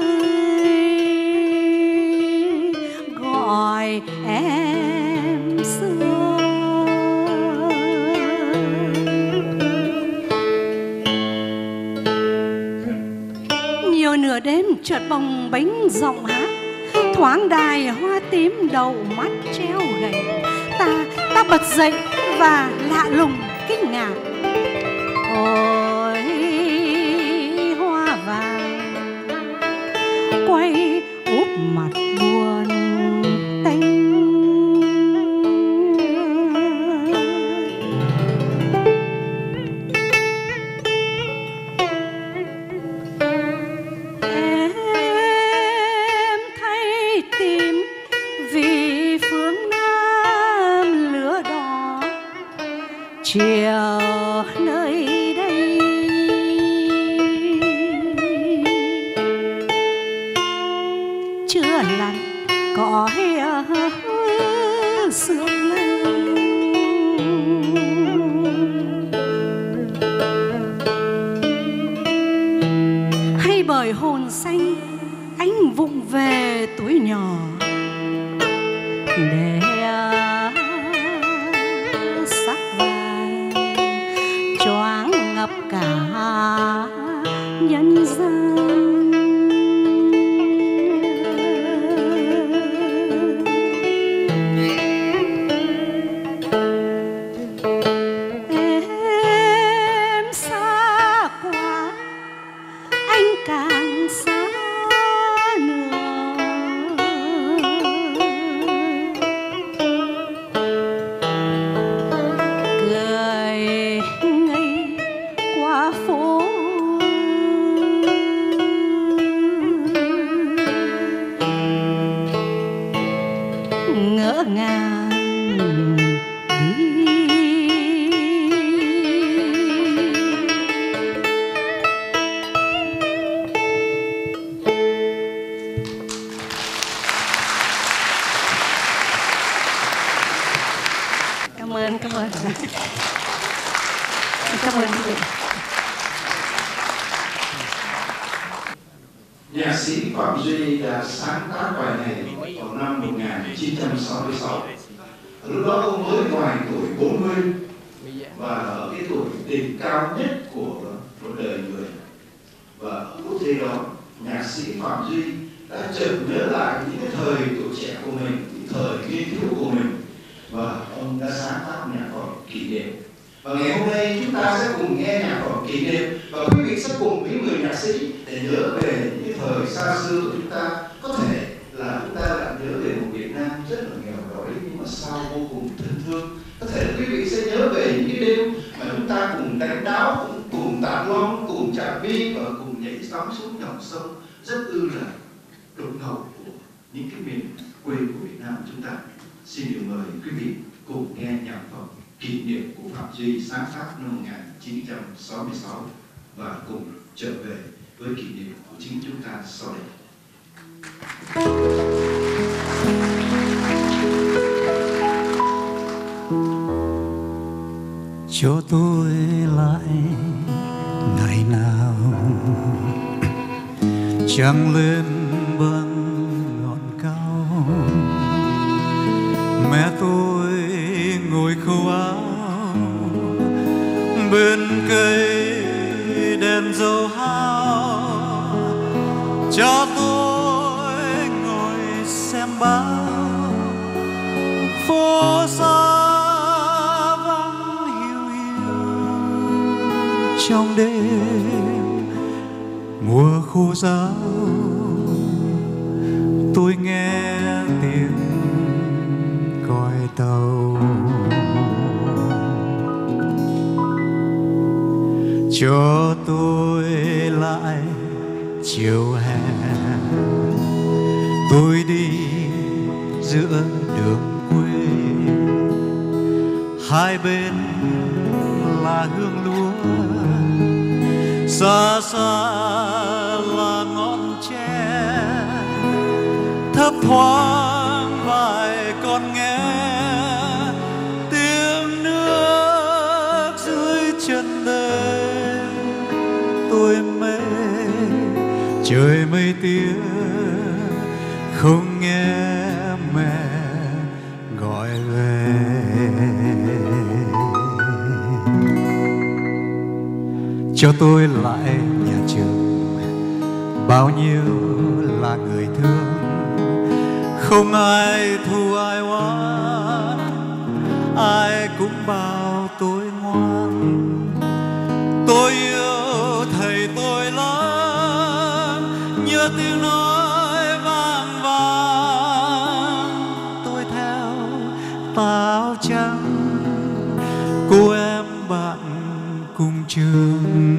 Speaker 7: ơi gọi em xưa.
Speaker 12: chợt bồng bánh giọng hát, thoáng đài hoa tím đầu mắt treo gầy. Ta bật dậy và lạ lùng kinh ngạc. Ôi hoa vàng quay úp mặt buồn tênh. Em thấy tim vì phương Nam lửa đỏ chiều nơi đây. Chưa lặn cõi sương lưng, hay bởi hồn xanh anh vụng về tuổi nhỏ để sắc vàng choáng ngập cả nhân gian. Em xa quá, anh càng xa nữa. Cười ngây qua phố, ngỡ ngàng đi. Cảm ơn. Cảm ơn quý vị.
Speaker 3: Nhạc sĩ Phạm Duy đã sáng tác bài này vào năm 1966. Lúc đó ông mới ngoài tuổi 40 và ở cái tuổi đỉnh cao nhất của đời người. Và ở lúc thế đó, nhạc sĩ Phạm Duy đã chợt nhớ lại những cái thời tuổi trẻ của mình, những thời nghiên cứu của mình, và ông đã sáng tác nhạc phẩm kỷ niệm. Và ngày hôm nay chúng ta sẽ cùng nghe nhạc phẩm kỷ niệm, và quý vị sẽ cùng với người nhạc sĩ để nhớ về những cái thời xa xưa của chúng ta. Có thể là chúng ta đã nhớ về một Việt Nam rất là nghèo đói nhưng mà sao vô cùng thân thương. Có thể là quý vị sẽ nhớ về những cái đêm mà chúng ta cùng đánh đáo, cùng tạt lon, cùng chạm bi và cùng nhảy sóng xuống dòng sông rất ư là đục ngầu của những cái miền quê của Việt Nam chúng ta. Xin được mời quý vị cùng nghe nhạc phẩm kỷ niệm của Phạm Duy sáng tác năm 1966 và cùng trở về với kỷ niệm của chính chúng ta sau đây.
Speaker 8: Cho tôi lại ngày nào trăng lên bằng ngọn cao, mẹ tôi ngồi khâu áo bên cây đèn dầu hao, cho tôi ngồi xem báo phố xa vắng hiu hiu trong đêm mùa khô giáo. Tôi nghe tiếng còi tàu cho tôi lại chiều hè. Tôi đi giữa đường quê, hai bên là hương lúa, xa xa là ngọn tre, thấp thoáng vài con nghe tiếng nước dưới chân đêm. Tôi mê trời mây tía, không nghe mẹ gọi về. Cho tôi lại nhà trường bao nhiêu là người thương, không ai thù ai oán, ai cũng bảo tôi ngoan. Tôi yêu thầy tôi lắm, nhớ tiếng nói vang vang. Tôi theo tà áo trắng, cô em bạn cùng trường.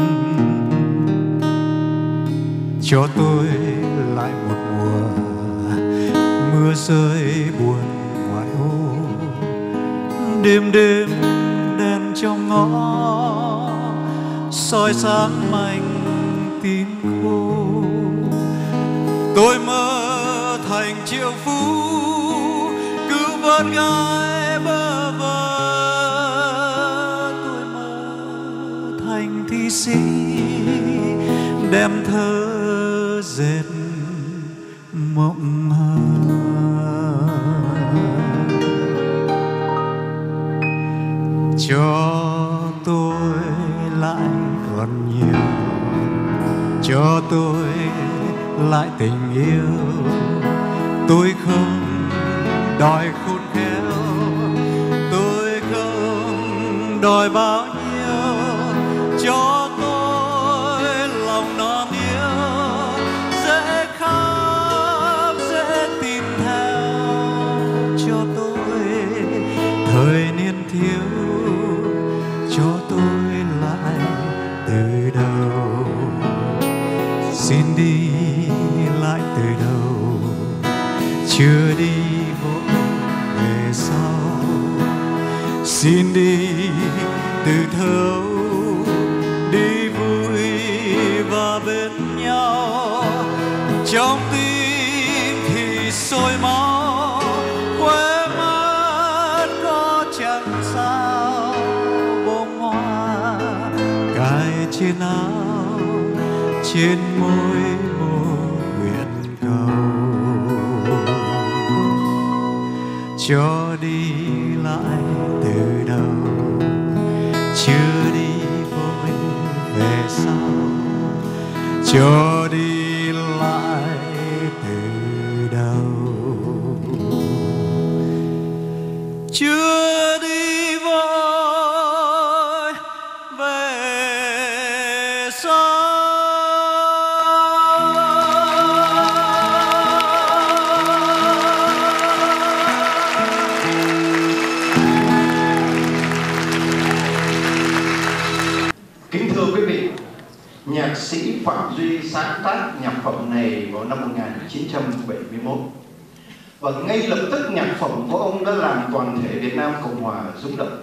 Speaker 8: Cho tôi lại một mùa mưa rơi buồn ngoài ô, đêm đêm đèn trong ngõ soi sáng mảnh tin khô. Tôi mơ thành triệu phú cứu vớt gái bơ vơ, tôi mơ thành thi sĩ đem thơ dệt mộng hờ. Cho tôi lại còn nhiều, cho tôi lại tình yêu. Tôi không đòi khôn khéo, tôi không đòi bao nhiêu. Cho tôi lòng non yêu, dễ khóc dễ tin theo. Cho tôi thời niên thiếu, cho tôi lại từ đầu. Xin đi lại từ đầu, chưa đi vội về sau. Xin đi từ thấu, đi vui và bên nhau. Trong tim thì sôi máu, khóe mắt có chẳng sao. Bông hoa cài trên áo, trên môi một nguyện cầu. Cho đi lại từ đầu, chưa đi vội về sau. Cho đi lại từ đầu, chưa đi vội về sau.
Speaker 4: Kính thưa quý vị, nhạc sĩ Phạm Duy sáng tác nhạc phẩm này vào năm 1971. Và ngay lập tức nhạc phẩm của ông đã làm toàn thể Việt Nam Cộng Hòa rung động.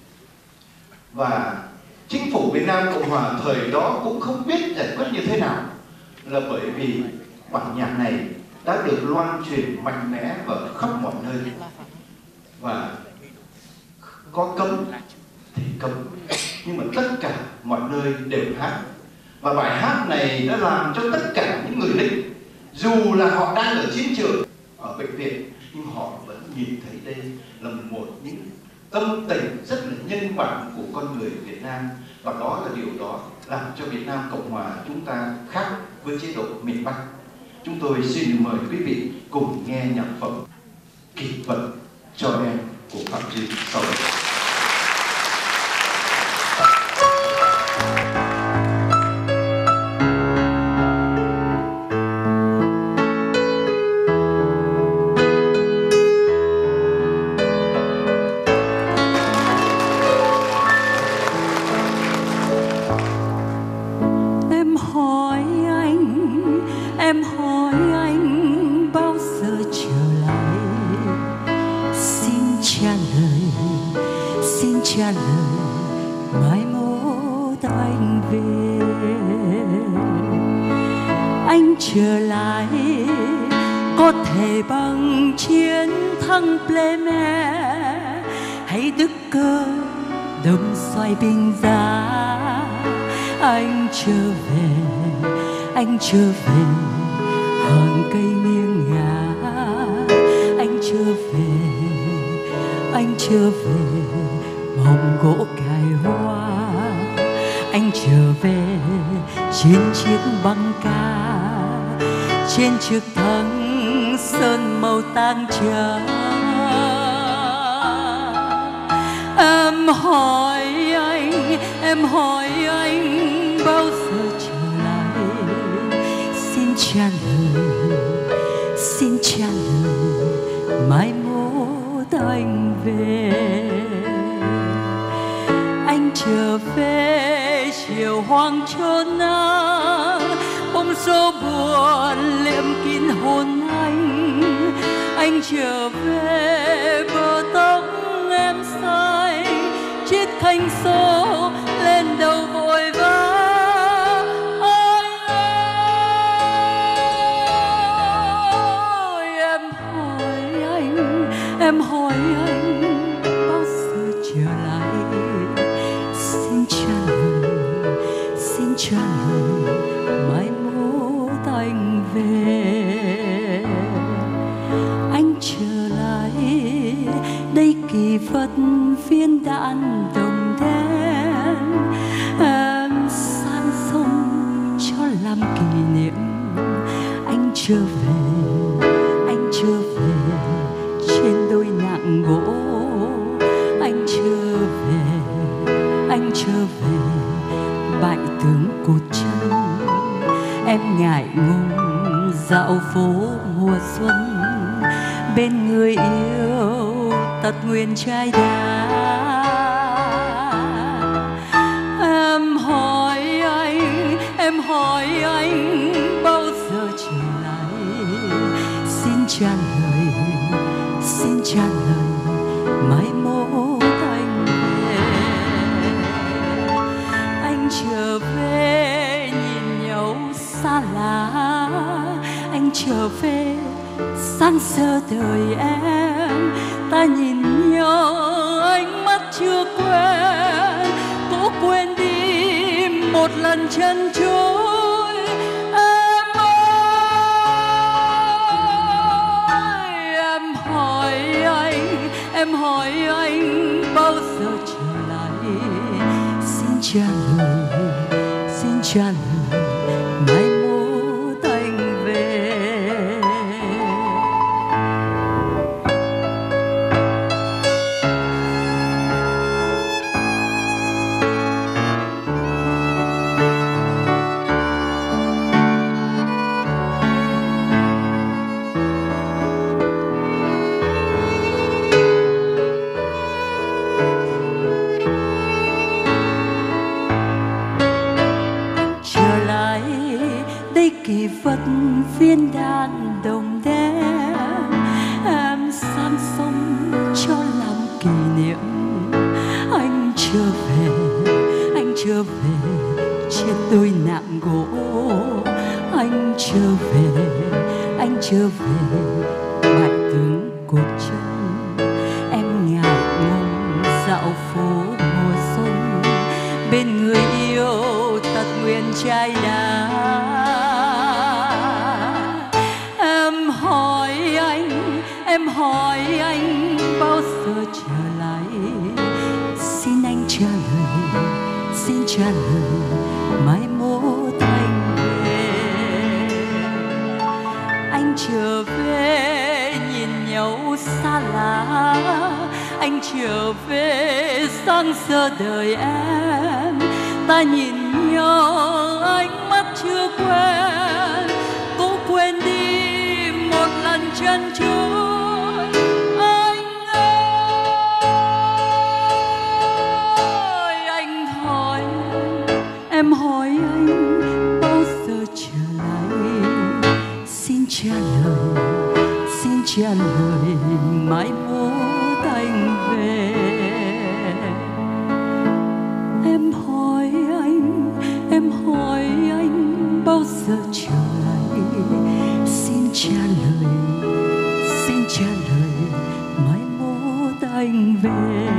Speaker 4: Và chính phủ Việt Nam Cộng Hòa thời đó cũng không biết giải quyết như thế nào, là bởi vì bản nhạc này đã được loan truyền mạnh mẽ ở khắp mọi nơi. Và có cấm thì cấm, nhưng mà tất cả mọi nơi đều hát. Và bài hát này đã làm cho tất cả những người lính, dù là họ đang ở chiến trường, ở bệnh viện, nhưng họ vẫn nhìn thấy đây là một những tâm tình rất là nhân bản của con người Việt Nam. Và đó là điều đó làm cho Việt Nam Cộng Hòa chúng ta khác với chế độ miền Bắc. Chúng tôi xin mời quý vị cùng nghe nhạc phẩm Kỷ vật cho em của Phạm Duy sau đây.
Speaker 11: Em hỏi anh bao giờ trở lại. Xin trả lời mai mốt anh về. Anh trở lại có thể bằng chiến thắng Pleme hay Đức Cơ đồng xoay binh giá. Anh trở về hàng cây nghiêng ngả. Anh trở về mong gỗ cài hoa. Anh trở về trên chiếc băng ca. trên trực thăng sơn màu tang trắng. Em hỏi anh bao giờ trở lại? Xin trả lời mai mốt anh về. Anh trở về chiều hoang trốn nắng, bông số buồn liệm kín hồn anh. Anh trở về bờ tóc em say, chiếc khanh số lên đầu vội vã. Em hỏi anh bao giờ trở lại? Xin trả lời mai mốt anh về. Anh trở lại đây kỳ vật viên đạn đồng đen, em san sông cho làm kỷ niệm. Anh trở về trên đôi nạng gỗ. Anh trở về bại tướng cột chân. Em ngại ngùng dạo phố mùa xuân, bên người yêu tật nguyền trai đá. Em hỏi anh bao giờ trở lại? Xin trả lời mai mốt anh về. Anh trở về nhìn nhau xa lạ, anh trở về sáng sơ đời em. Ta nhìn nhau ánh mắt chưa quen, cố quên đi một lần chân chối. Em hỏi anh bao giờ trở lại? Xin trả lời mai mốt anh về. Kỳ vật viên đạn đồng đen, em san sông cho làm kỷ niệm. Anh trở về trên đôi nạng gỗ. Anh trở về bại tướng cột chân. Em ngại ngùng dạo phố mùa xuân, bên người yêu tật nguyền trai đá. Em hỏi anh bao giờ trở lại? Xin trả lời mai mốt anh về. Anh trở về nhìn nhau xa lạ, anh trở về sáng giờ đời em. Ta nhìn nhau ánh mắt chưa quen, cố quên đi một lần chân chối. Em hỏi anh bao giờ trở lại? Xin trả lời mai mốt anh về. Em hỏi anh bao giờ trở lại? Xin trả lời mai mốt anh về.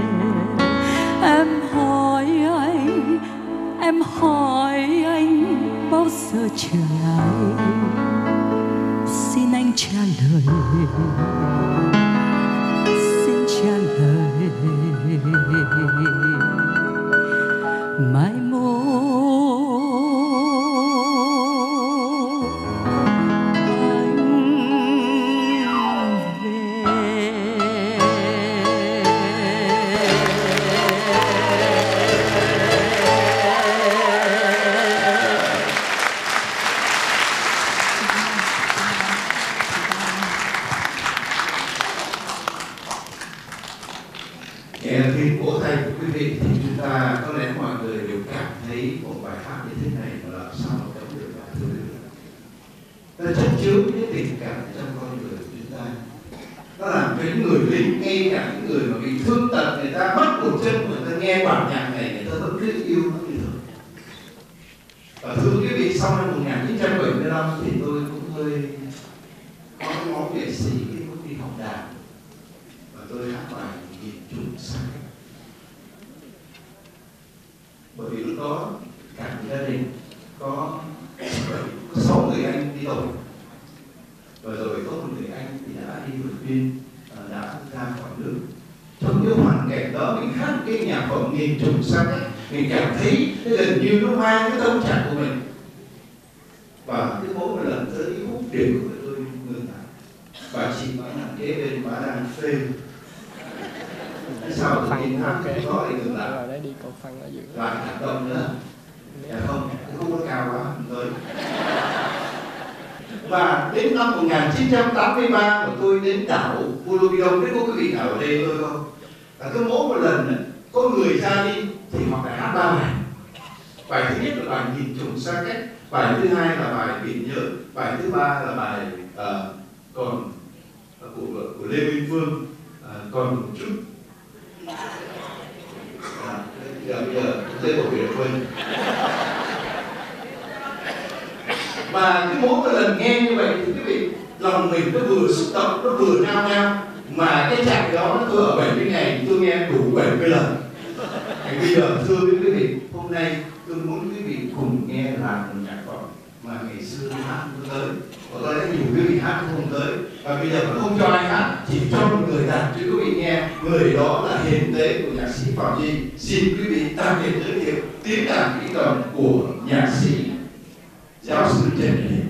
Speaker 11: Em hỏi anh bao giờ trở lại? Xin anh trả lời. Mai mốt
Speaker 4: cổ tay của quý vị thì chúng ta có lẽ mọi người đều cảm thấy một bài hát như thế này mà làm sao mà cấm được bài thơ được. Nó chất chứa những tình cảm trong con người của chúng ta. Nó làm cho những người lính, nghe cả những người mà bị thương tật, người ta mất một chân, người ta nghe bản nhạc này, người ta vẫn cứ yêu nó như thường. Và thưa quý vị, sau năm 1975 thì tôi cũng hơi có cái máu nghệ sĩ khi cũng đi học đàn, và tôi hát bài Nhìn Chung Xa Cách. Bởi vì lúc đó cả một gia đình có 6 người anh đi tù, và rồi có một người anh thì đã đi vượt biên, đã ra khỏi nước. Trong cái hoàn cảnh đó mình hát cái nhạc phẩm Nhìn Chung Xa Cách, mình cảm thấy cái gần như nó mang cái tâm trạng của mình. Và cái mỗi một lần tới cái khúc điệu của tôi ngừng lại. Bà chị bà nằm kế bên, bà đang phê. Sao tự nhiên hát cái đó thì ngừng lại. Lại hoạt động nữa. Dạ không, cái khúc nó cao quá, không tới. Và đến năm 1983 mà tôi đến đảo Pulau Pidong, biết có quý vị nào ở đây tôi không? Và cứ mỗi một lần có người ra đi thì họ phải hát 3 bài. Bài thứ nhất là bài Nhìn Chung Xa Cách, bài thứ hai là bài Biển Nhớ, bài thứ ba là bài còn của Lê Minh Phương, còn một chút. Bây giờ Lê Bộ Việt quên. Và cái mỗi một lần nghe như vậy thì quý vị, lòng mình nó vừa xúc động, nó vừa nao nao. Mà cái trạng đó tôi ở 70 ngày tôi nghe đủ 70 lần. Bây giờ thưa với quý vị, hôm nay tôi muốn quý vị cùng nghe làm một nhạc phẩm mà ngày xưa hát không tới, có lẽ nhiều quý vị hát không tới, và bây giờ vẫn không cho ai hát, chỉ cho một người đàn cho quý vị nghe. Người đó là hiền tế của nhạc sĩ Phạm Duy. Xin quý vị tạm biệt giới thiệu tiếng đàn kỹ cầm của nhạc sĩ giáo sư Trần Đình.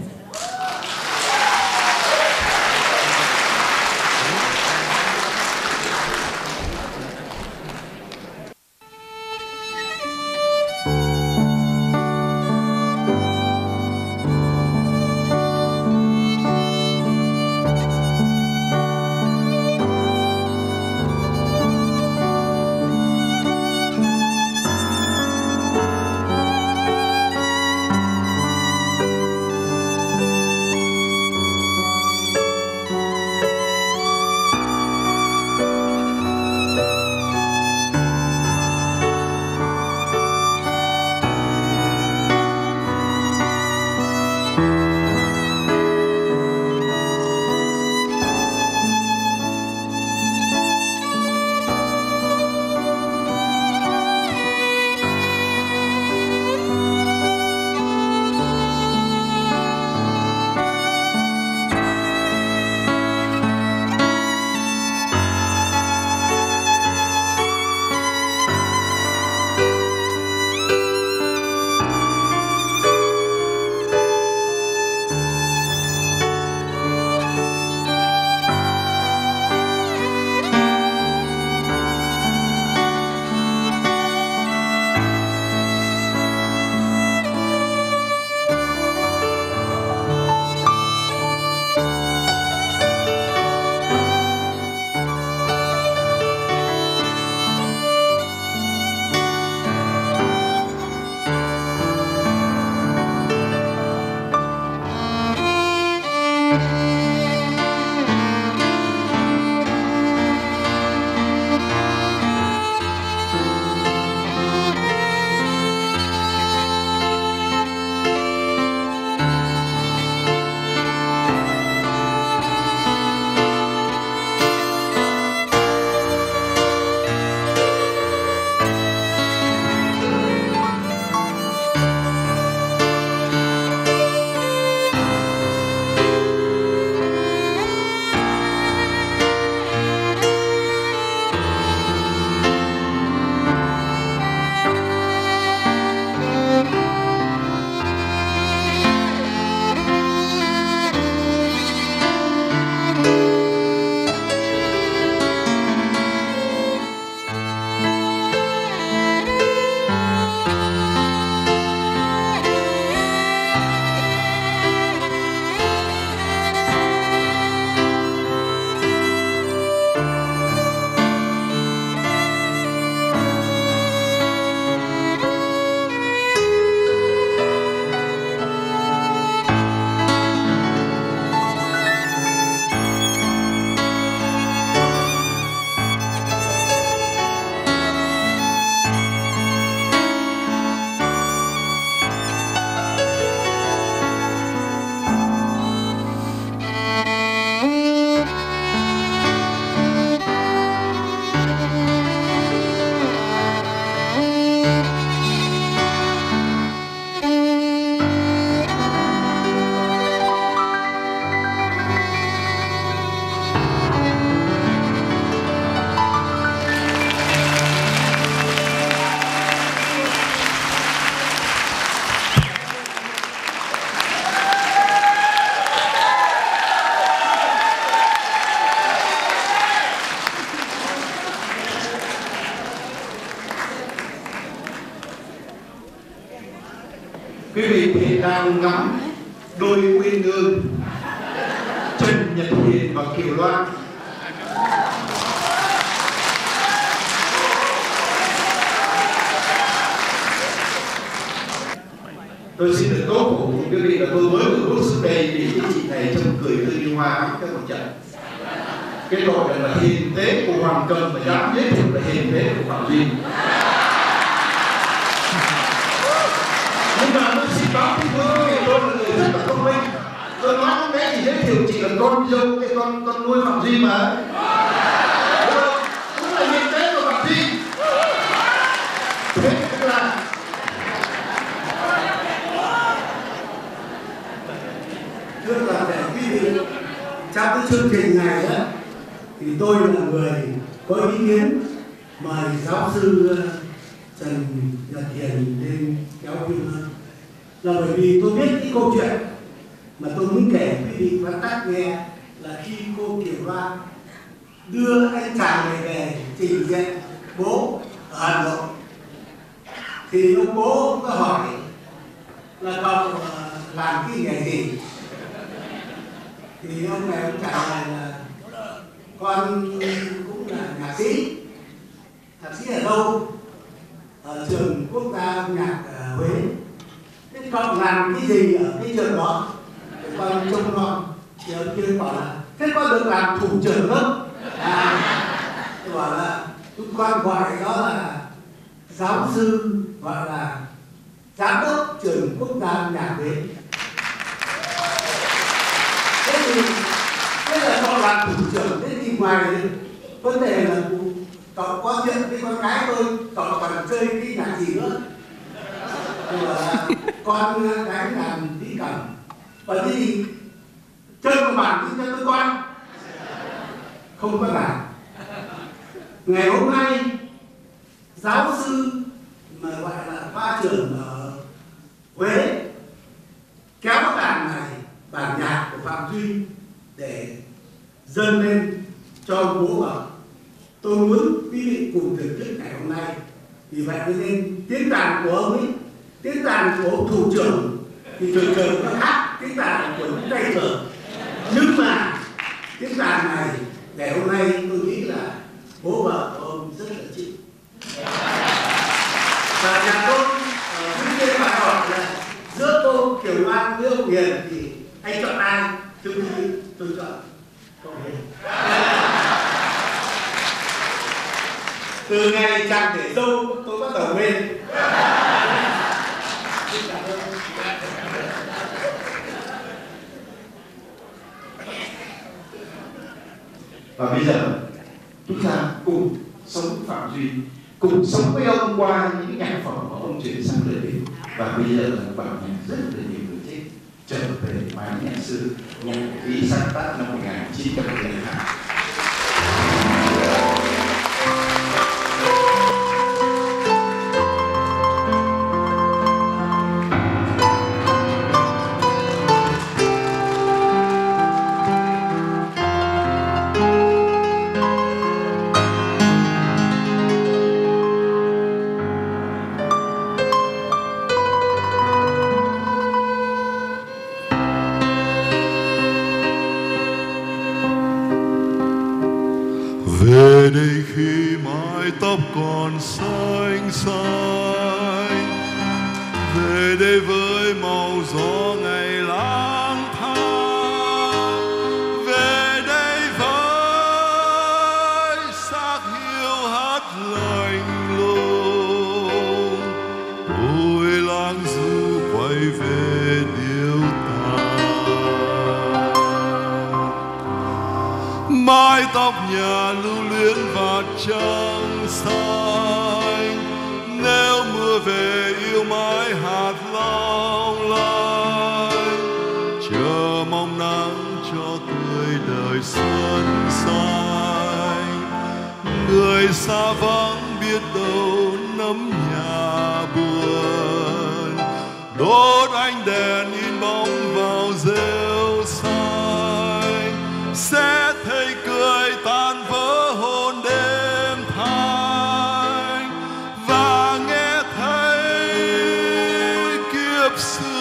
Speaker 4: Quý vị thì đang ngắm đôi uyên ương Trần Nhật Hiền và Kiều Loan. Tôi xin được tố khổ cùng quý vị là tôi mới vừa bước xuống đây thì cái chị này trông cười tươi như hoa cái một trận. Cái gọi là hiền tế của Hoàng Cầm và dám giới thiệu là hiền tế của Phạm Duy. Nhưng mà tôi xin báo với quý vị tôi là người rất là thông minh. Tôi nói con bé thì giới thiệu chị là con dâu cái con nuôi Phạm Duy mà. Cũng là hiền tế của Phạm Duy. Thế tức là
Speaker 9: thưa toàn thể quý vị, trong cái chương trình này á, thì tôi là người có ý kiến mời giáo sư Trần Nhật Hiền lên kéo phim hơn, là bởi vì tôi biết cái câu chuyện mà tôi muốn kể quý vị khán tác nghe là khi cô Kiều Loan đưa anh chàng này về trình diện bố ở Hà Nội, thì ông bố có hỏi là cậu làm cái nghề gì, thì ông này ông trả lời là con cũng là nhạc sĩ. Nhạc sĩ ở đâu? Ở trường Quốc gia âm nhạc ở Huế. Thế cậu làm cái gì ở cái trường đó? Thì con trông non. Thì ông kia bảo là thế con được làm thủ trưởng lớp. Tôi bảo là chúng con gọi đó là giáo sư, gọi là giám đốc trường Quốc gia âm nhạc Huế. Thế là cậu làm thủ trưởng, thế thì ngoài vấn đề là cậu có chuyện với con gái tôi, cậu còn chơi cái nhạc gì nữa? Rồi là con gái làm tí cầm. Và thế thì chơi một bản đi cho tôi con. Không có làm. Ngày hôm nay giáo sư mà gọi là khoa trưởng ở Huế kéo đàn này, bản nhạc của Phạm Duy để dâng lên cho ông bố ở. Tôi muốn quý vị cùng thưởng thức ngày hôm nay. Vì vậy nên tiếng đàn của ông ấy, tiếng đàn của ông thủ trưởng thì thường thường nó khác tiếng đàn của những tay trưởng. Nhưng mà tiếng đàn này ngày hôm nay tôi nghĩ là bố vợ của ông rất là chịu. Và nhà tôi những cái bài hỏi là giữa cô Kiều Loan với ông Hiền thì anh chọn ai? Thưa quý vị, tôi chọn cậu Hiền. Từ ngày chàng để dâu tôi bắt đầu mê.
Speaker 4: Và bây giờ chúng ta cùng sống với Phạm Duy, cùng sống với ông qua những nhạc phẩm mà ông chuyển sang lời Việt. Và bây giờ là bản nhạc rất là nhiều người thích trở về mái nhạc xưa, nhạc Ý sáng tác năm 1902.
Speaker 13: Về đây khi mái tóc còn xanh xanh, về đây với màu gió ngày lang thang, về đây với xác hiu hát lạnh lùng. Ôi lang du quay về điệu mái tóc nhà lưu luyến và trắng xanh. Nếu mưa về yêu mãi hạt long lanh, chờ mong nắng cho tươi đời xuân xanh. Người xa vắng biết đâu nấm nhà buồn, đốt ánh đèn in bóng vào rêu xanh. Sẽ thấy cười tan vỡ hồn đêm thanh, và nghe thấy kiếp xưa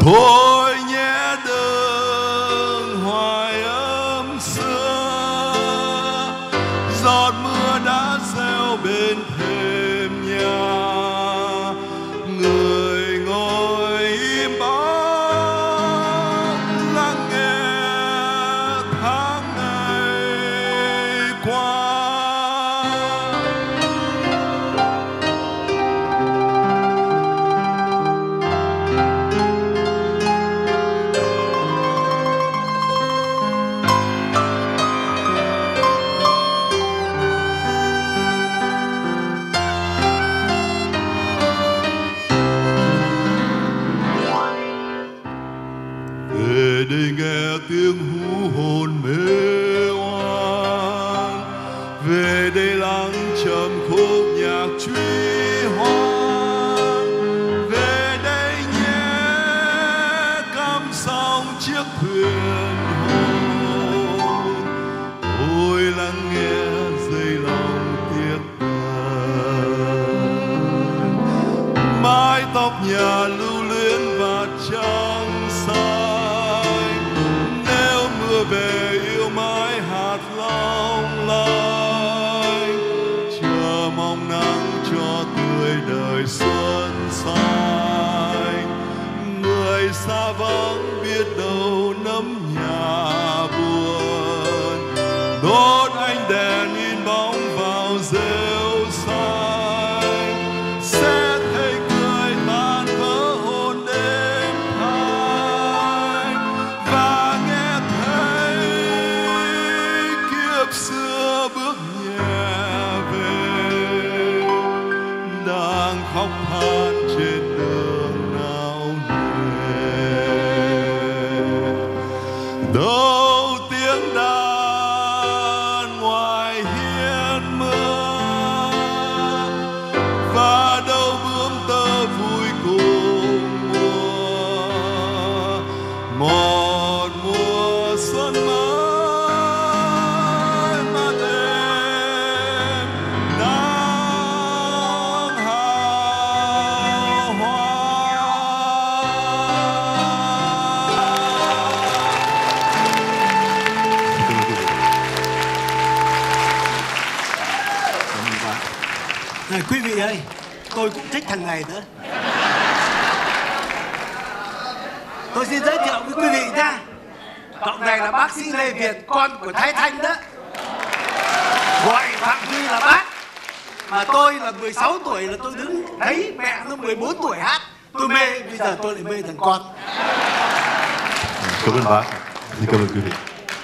Speaker 13: thôi nhé đường hoài ấm xưa, giọt mưa đã reo bên thềm nhà, người ngồi im bóng lắng nghe tháng ngày qua. Về đây nghe tiếng hú hồn mê oan, về đây lắng trầm khúc nhạc truy hoan, về đây nhé cắm sóng chiếc thuyền hồn, ôi lắng nghe dây lòng tiếc nuối. Mái tóc nhà lưu luyến và trắng xanh, nếu mưa về yêu mãi hạt long lanh, chờ mong nắng cho tươi đời xuân xanh. Người xa vắng biết đâu nấm nhà buồn, đốt ánh đèn in bóng vào rêu xanh, sẽ thấy cười tan vỡ hồn đêm thanh, và nghe thấy kiếp xưa bước nhẹ về, đang khóc than trên đường nào nề. Đâu tiếng đàn ngoài hiên mưa, và đâu bướm tơ vui cùng mùa, một mùa xuân mới mà đêm nắng hào hoa.
Speaker 9: Này quý vị ơi, tôi cũng thích thằng này nữa. Tôi xin giới thiệu với quý vị nha. Cậu này là bác sĩ Lê Việt, con của Thái Thanh đó. Gọi Phạm Duy là bác. Mà tôi là 16 tuổi là tôi đứng thấy mẹ nó 14 tuổi hát. Tôi mê, bây giờ tôi lại mê thằng con.
Speaker 13: Cảm ơn bác. Xin cảm ơn quý vị.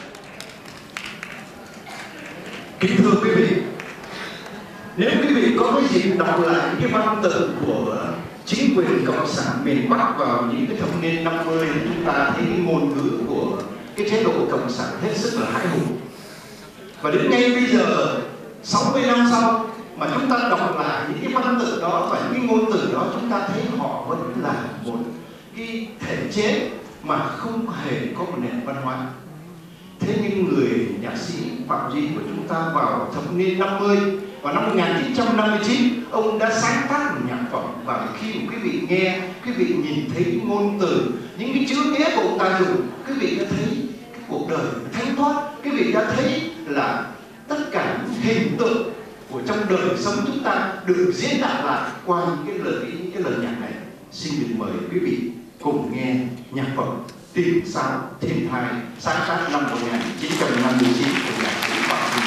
Speaker 3: Kính thưa quý vị, nếu quý vị có cái dịp đọc lại cái văn tự của chính quyền cộng sản miền Bắc vào những cái thập niên 50, chúng ta thấy cái ngôn ngữ của cái chế độ cộng sản hết sức là hãi hùng. Và đến ngay bây giờ 60 năm sau mà chúng ta đọc lại những cái văn tự đó và những cái ngôn từ đó, chúng ta thấy họ vẫn là một cái thể chế mà không hề có một nền văn hóa. Thế nhưng người nhạc sĩ Phạm Duy của chúng ta vào thập niên 50 và năm 1959, ông đã sáng tác một nhạc phẩm, và khi mà quý vị nghe, quý vị nhìn thấy những ngôn từ, những cái chữ nghĩa của ông ta dùng, quý vị đã thấy cái cuộc đời thanh thoát, quý vị đã thấy là tất cả những hình tượng của trong đời sống chúng ta được diễn đạt lại qua những cái lời nhạc này. Xin được mời quý vị cùng nghe nhạc phẩm Tìm Sao Thiên Thai, sáng tác năm 1959 của nhạc sĩ Phạm Duy.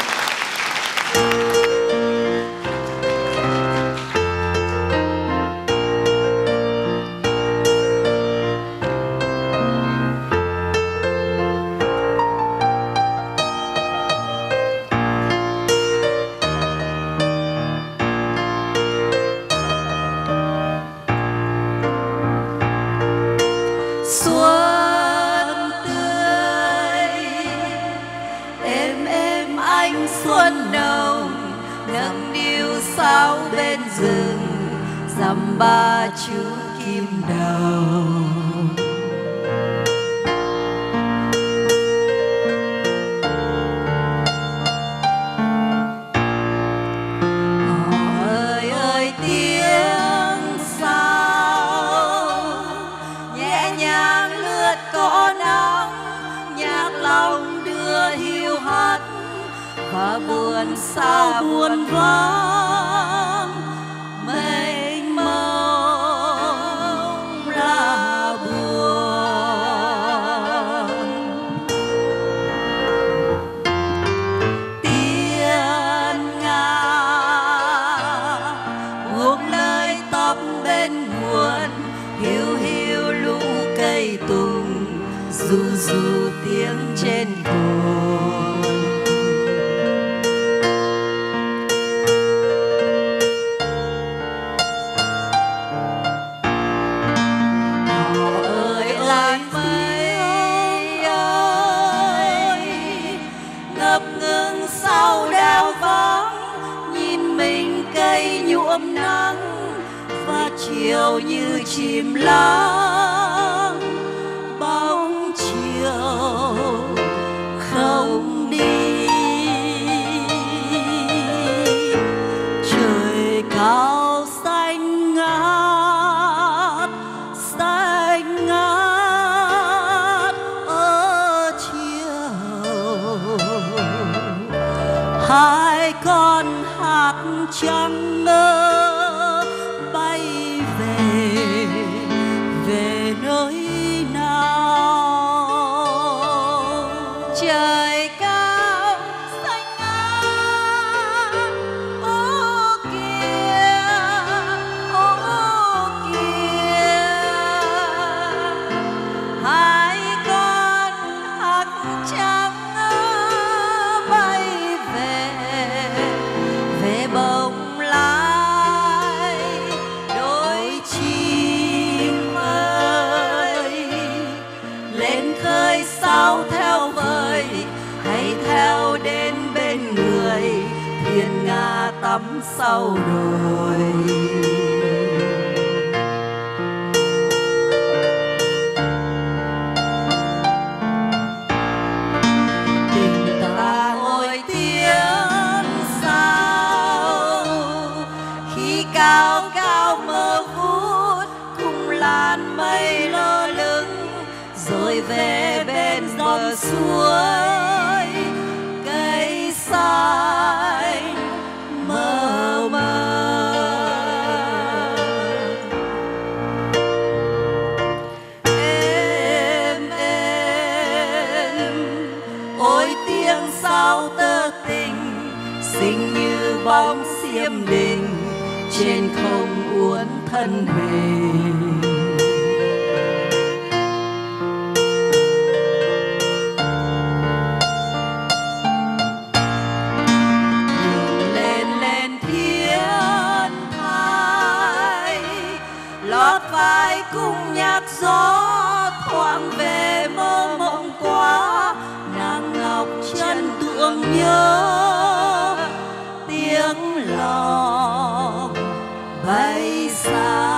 Speaker 11: Xuân tươi êm ánh xuân nồng, nâng niu sao bên rừng dằm ba chú kim đầu. Ơi ơi tiếng sao nhẹ và buồn xa buồn vắng mênh mông là buồn. Tiếng Nga buông lời tóc bên nguồn, hiu hiu lũ cây tùng ru ru tiếng trên cồn. Chiều như chìm lắng bóng chiều không đi, trời cao xanh ngát ở chiều. Hai con hát trắng ngơ về nơi nào. Trời cao xanh ngát ô kia hai con hạc trắng bay về bồng lai đôi chim ơi. Lên khơi sao theo vời hay theo đến bên người, thuyền Nga tắm sau đồi. Cao cao mơ phút cùng làn mây lơ lửng, rồi về bên dòng suối cây xanh mơ mơ. Êm ôi tiếng sao tơ tình, xinh như bóng xiêm đình trên không uốn thân hình. Lên thiên thai lót vai cùng nhạc gió, thoáng về mơ mộng quá nàng ngọc chân tưởng nhớ tiếng lòng bay xa.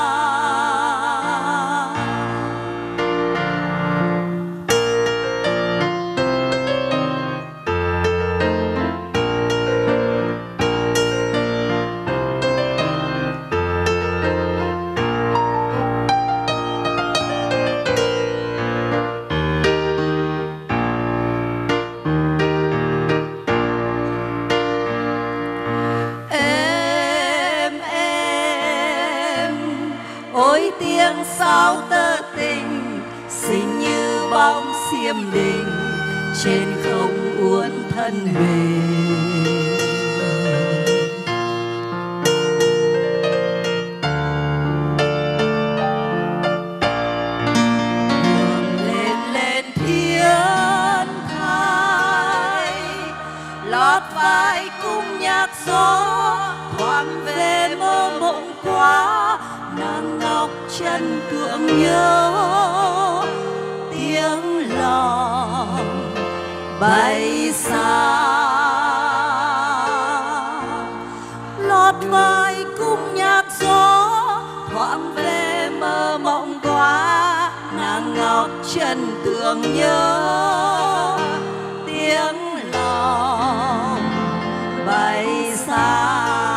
Speaker 11: Ôi tiếng sao tơ tình, xinh như bóng xiêm đình trên không uốn thân hình. Lên thiên thai lót vai cùng nhạc gió, thoáng về mơ mộng quá nàng ngọc chân tưởng nhớ tiếng lòng bay xa. Lót vai cùng nhạc gió, thoáng về mơ mộng quá nàng ngọc chân tưởng nhớ tiếng lòng bay xa.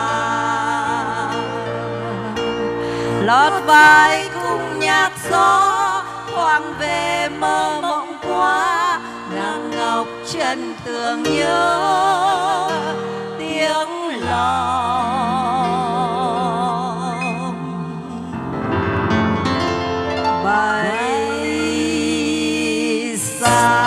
Speaker 11: Lót vai cùng nhạc gió, thoáng về mơ mộng quá nàng ngọc chân chân tưởng nhớ tiếng lòng bay xa.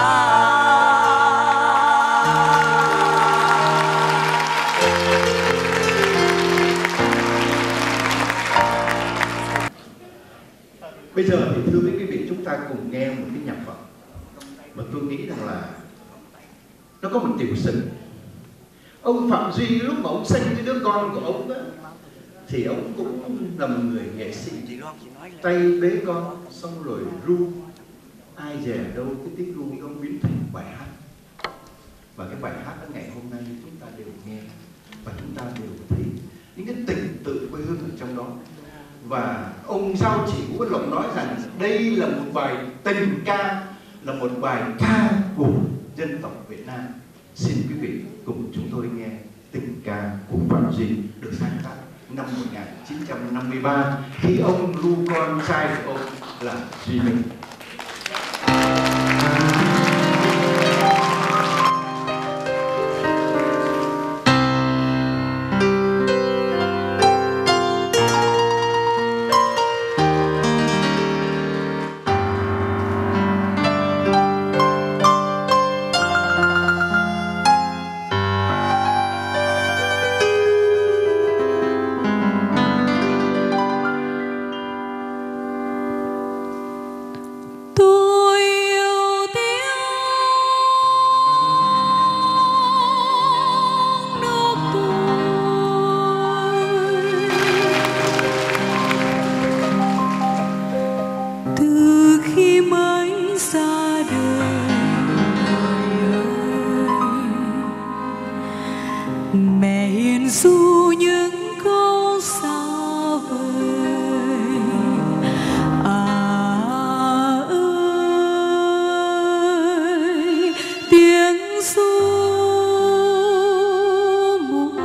Speaker 4: Bây giờ thì thưa quý vị, chúng ta cùng nghe một cái nhạc phẩm mà tôi nghĩ rằng là nó có một tiểu sử. Ông Phạm Duy lúc mà ông sinh cái đứa con của ông đó, thì ông cũng là một người nghệ sĩ, tay bế con xong rồi ru, ai dè đâu cái tiếng ru ông biến thành bài hát. Và cái bài hát đó ngày hôm nay chúng ta đều nghe và chúng ta đều thấy những cái tình tự quê hương ở trong đó. Và ông Giao Chỉ Vũ Văn Lộc nói rằng đây là một bài tình ca, là một bài ca của dân tộc Việt Nam. Xin quý vị cùng chúng tôi nghe tình ca của Phạm Duy được sáng tác năm 1953 khi ông ru con trai của ông là Duy Minh.
Speaker 11: Mẹ hiền ru những câu xa vời, ơi tiếng ru muôn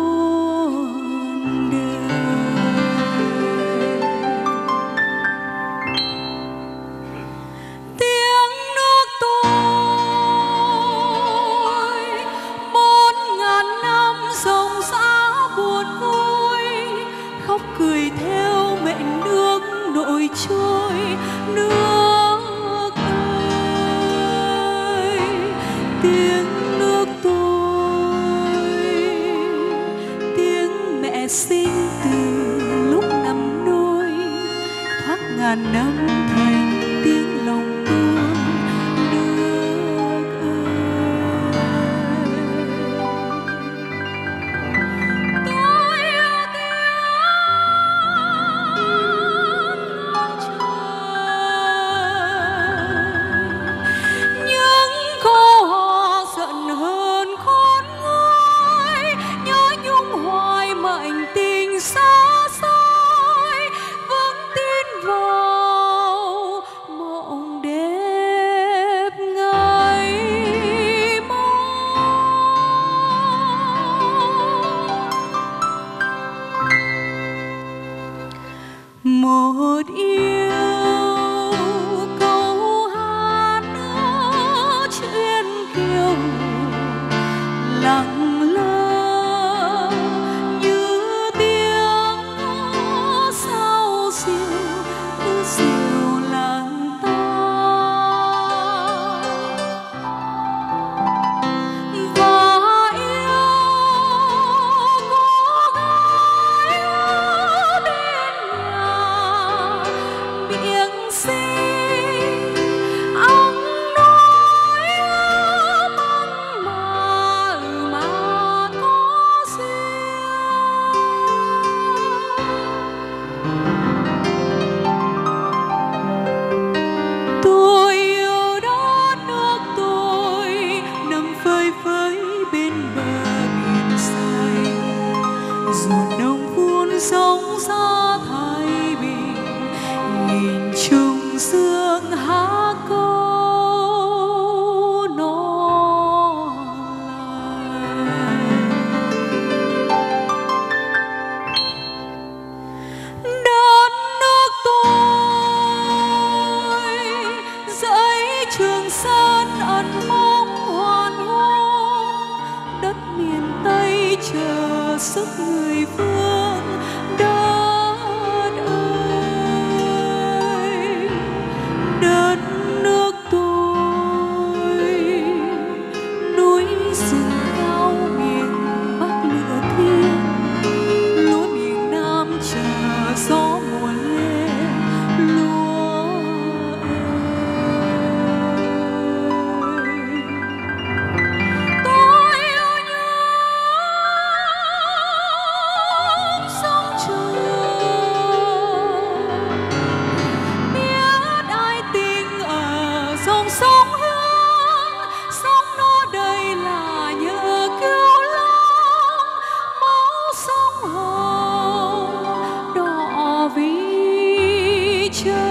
Speaker 11: đời. Tiếng nước tôi 4000 năm sông xã buồn vui, khóc cười theo mệnh nước nổi trôi. Nước ơi, tiếng nước tôi, tiếng mẹ sinh từ lúc nằm nôi, thoát ngàn năm thành tiếng lòng thương. Vững tin vào mộng đêm. thừa sức người phương đất ơi, đất nước tôi núi rừng cao miền Bắc lửa thiên, lúa miền Nam chờ gió mùa lên lúa ơi. Tôi yêu những sông trường, biết ai tình ở dòng sông Hương, sông nó đây là nhờ cứu long, máu sông Hồng đỏ vì chờ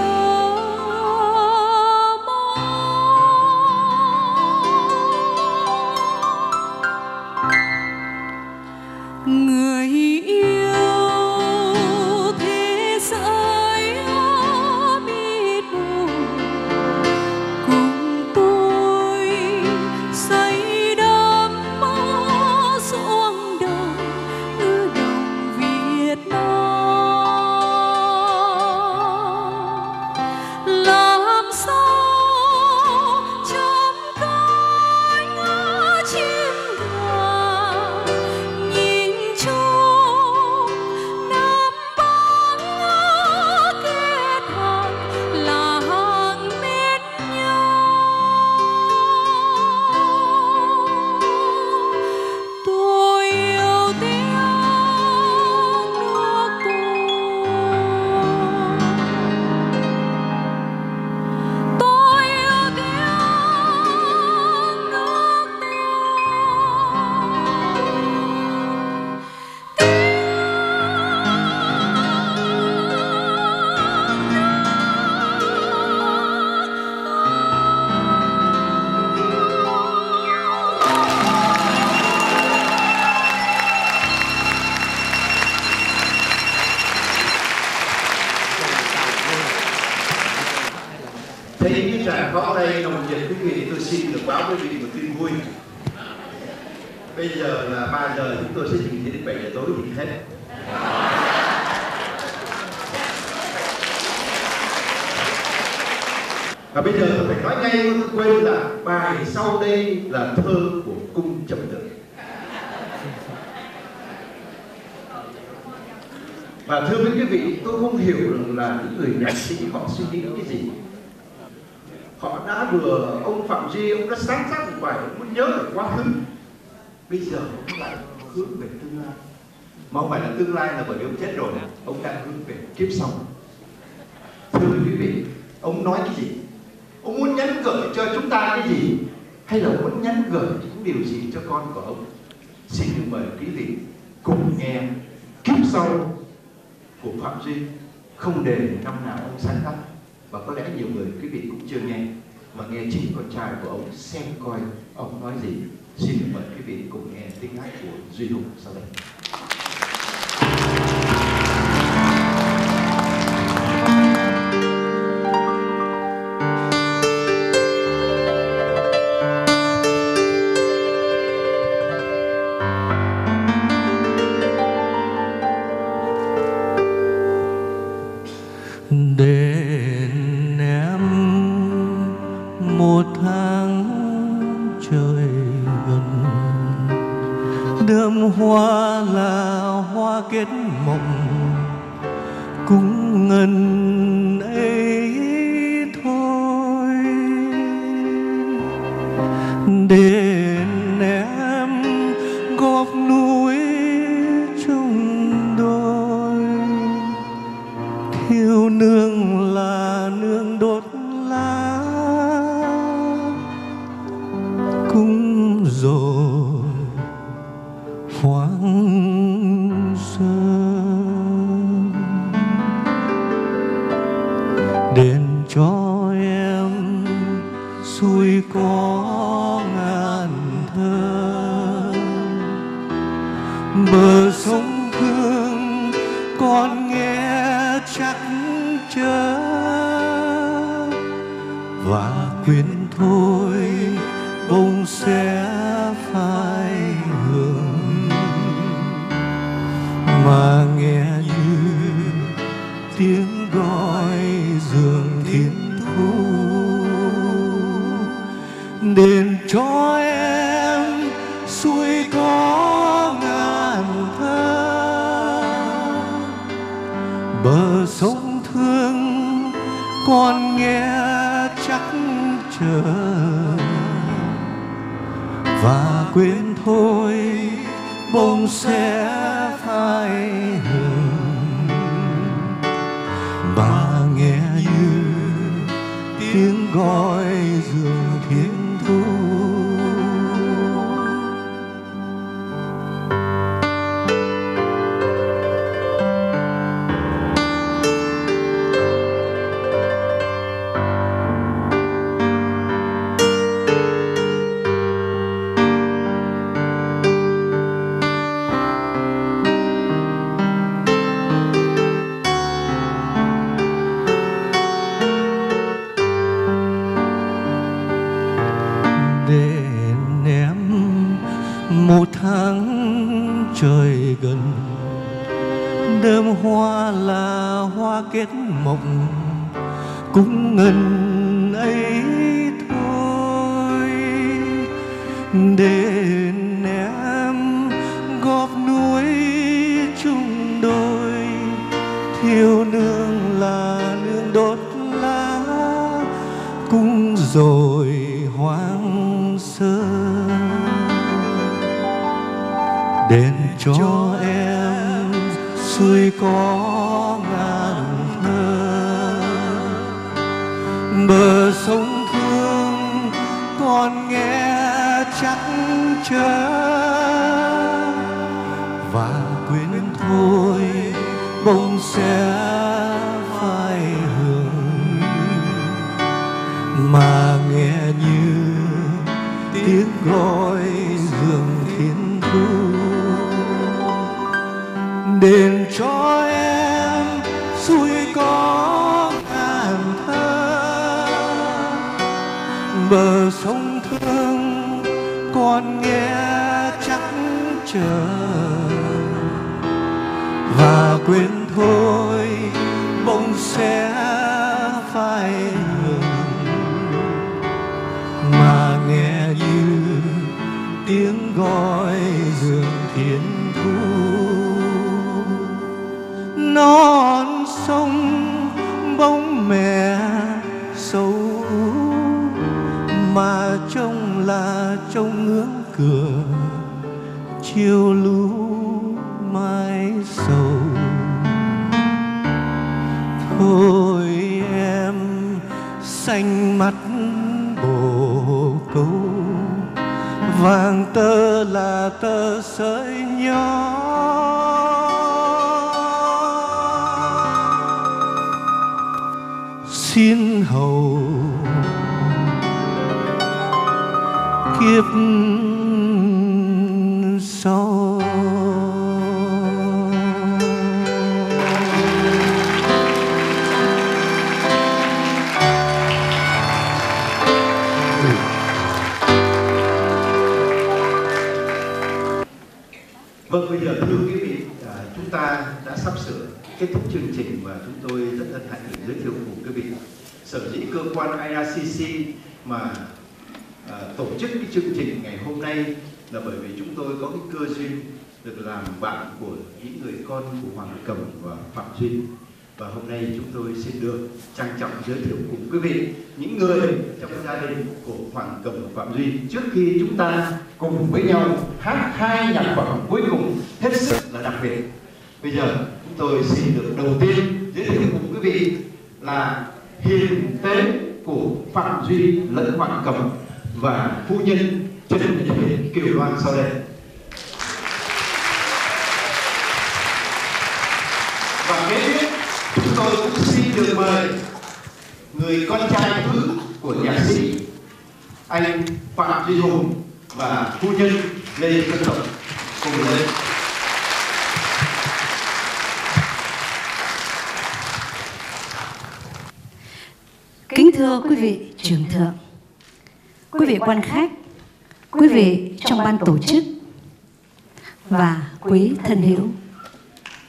Speaker 11: người yêu thế giới biết đâu cùng tôi say đắm ruộng đồng ngư đồng Việt Nam, làm sao chấm cánh chim gà nhìn chung Nam Bắc kết hàng là hàng bên nhau. Tôi yêu tiếng nước tôi yêu tiếng nước
Speaker 4: Thấy những tràng pháo tay nồng nhiệt quý vị, tôi xin được báo với quý vị một tin vui. Bây giờ là 3 giờ, chúng tôi sẽ trình diễn đến 7 giờ tối thì hết. Và bây giờ tôi phải nói ngay, tôi quên là bài sau đây là thơ của Cung Trầm Tưởng. Và thưa với quý vị, tôi không hiểu là những người nhạc sĩ họ suy nghĩ cái gì. Họ đã vừa, ông Phạm Duy, ông đã sáng tác một bài, ông muốn nhớ về quá khứ. Bây giờ ông lại hướng về tương lai. Mà không phải là tương lai là bởi vì ông chết rồi, ông đang hướng về kiếp sau. Thưa quý vị, ông nói cái gì? Ông muốn nhắn gửi cho chúng ta cái gì? Hay là ông muốn nhắn gửi những điều gì cho con của ông? Xin được mời quý vị cùng nghe Kiếp Sau của Phạm Duy, không đề năm nào ông sáng tác. Và có lẽ nhiều người quý vị cũng chưa nghe, mà nghe chính con trai của ông xem coi ông nói gì. Xin được mời quý vị cùng nghe tiếng hát của Duy Hùng sau đây.
Speaker 8: Đến em một tháng trời gần, đơm hoa là hoa kết mộng, cũng ngần ấy thôi. Đến em góp núi chung đôi, thiêu nương là nương đốt lá, cũng rồi hoang sơ. Đến cho em xuôi có ngàn thơ, bờ sông Thương con nghe chắc chớ, và quên thôi bông sẽ phai hương. mà nghe như tiếng gọi dường thiên thu. Đền cho em xuôi có ngàn thơ, bờ sông thương con nghe chắc chờ, và quên thôi bông sẽ phai hừng, mà nghe như tiếng gọi dường thiên thu. Một tháng trời gần, đơm hoa là hoa kết mộng cũng ngần ấy thôi. Đền em góp nuôi chung đôi, thiêu nương là nương đốt lá cũng rồi hoang sơ. Đền cho em xuôi có ngàn thơ, bờ sông thương con nghe chắc chờ, và quên thôi bông sẽ phai hương, mà nghe như tiếng gọi dường thiên thu. Đền cho em xuôi có ngàn thơ, bờ sông thương con nghe chắc chờ, và quên thôi bông sẽ phai hừng, mà nghe như tiếng gọi dường thiên thu. Non sông bóng mẹ sâu, mà trông là trông ngưỡng cửa chiều lũ mái sầu. Thôi em xanh mắt bồ câu, vàng tơ là tơ sợi nhỏ. Xin hầu kiếp sau.
Speaker 4: Vâng, bây giờ thưa quý vị, chúng ta đã sắp sửa kết thúc chương trình và chúng tôi rất hân hạnh được giới thiệu cùng quý vị. Sở dĩ cơ quan IRCC mà tổ chức cái chương trình ngày hôm nay là bởi vì chúng tôi có cái cơ duyên được làm bạn của những người con của Hoàng Cầm và Phạm Duy. Và hôm nay chúng tôi xin được trang trọng giới thiệu cùng quý vị những người trong gia đình của Hoàng Cầm và Phạm Duy, trước khi chúng ta cùng với nhau hát hai nhạc phẩm cuối cùng hết sức là đặc biệt. Bây giờ chúng tôi xin được đầu tiên giới thiệu cùng quý vị là hiền tế của Phạm Duy lẫn Hoàng Cầm và phu nhân Trần Nhật Hiền Kiều Loan sau đây. Và kế tiếp chúng tôi cũng xin được mời người con trai thứ của nhạc sĩ anh Phạm Duy Hùng và phu nhân Lê Xuân Lộc cùng lên.
Speaker 12: Kính thưa quý vị trưởng thượng, quý vị quan khách, quý vị trong ban tổ chức và quý thân hữu.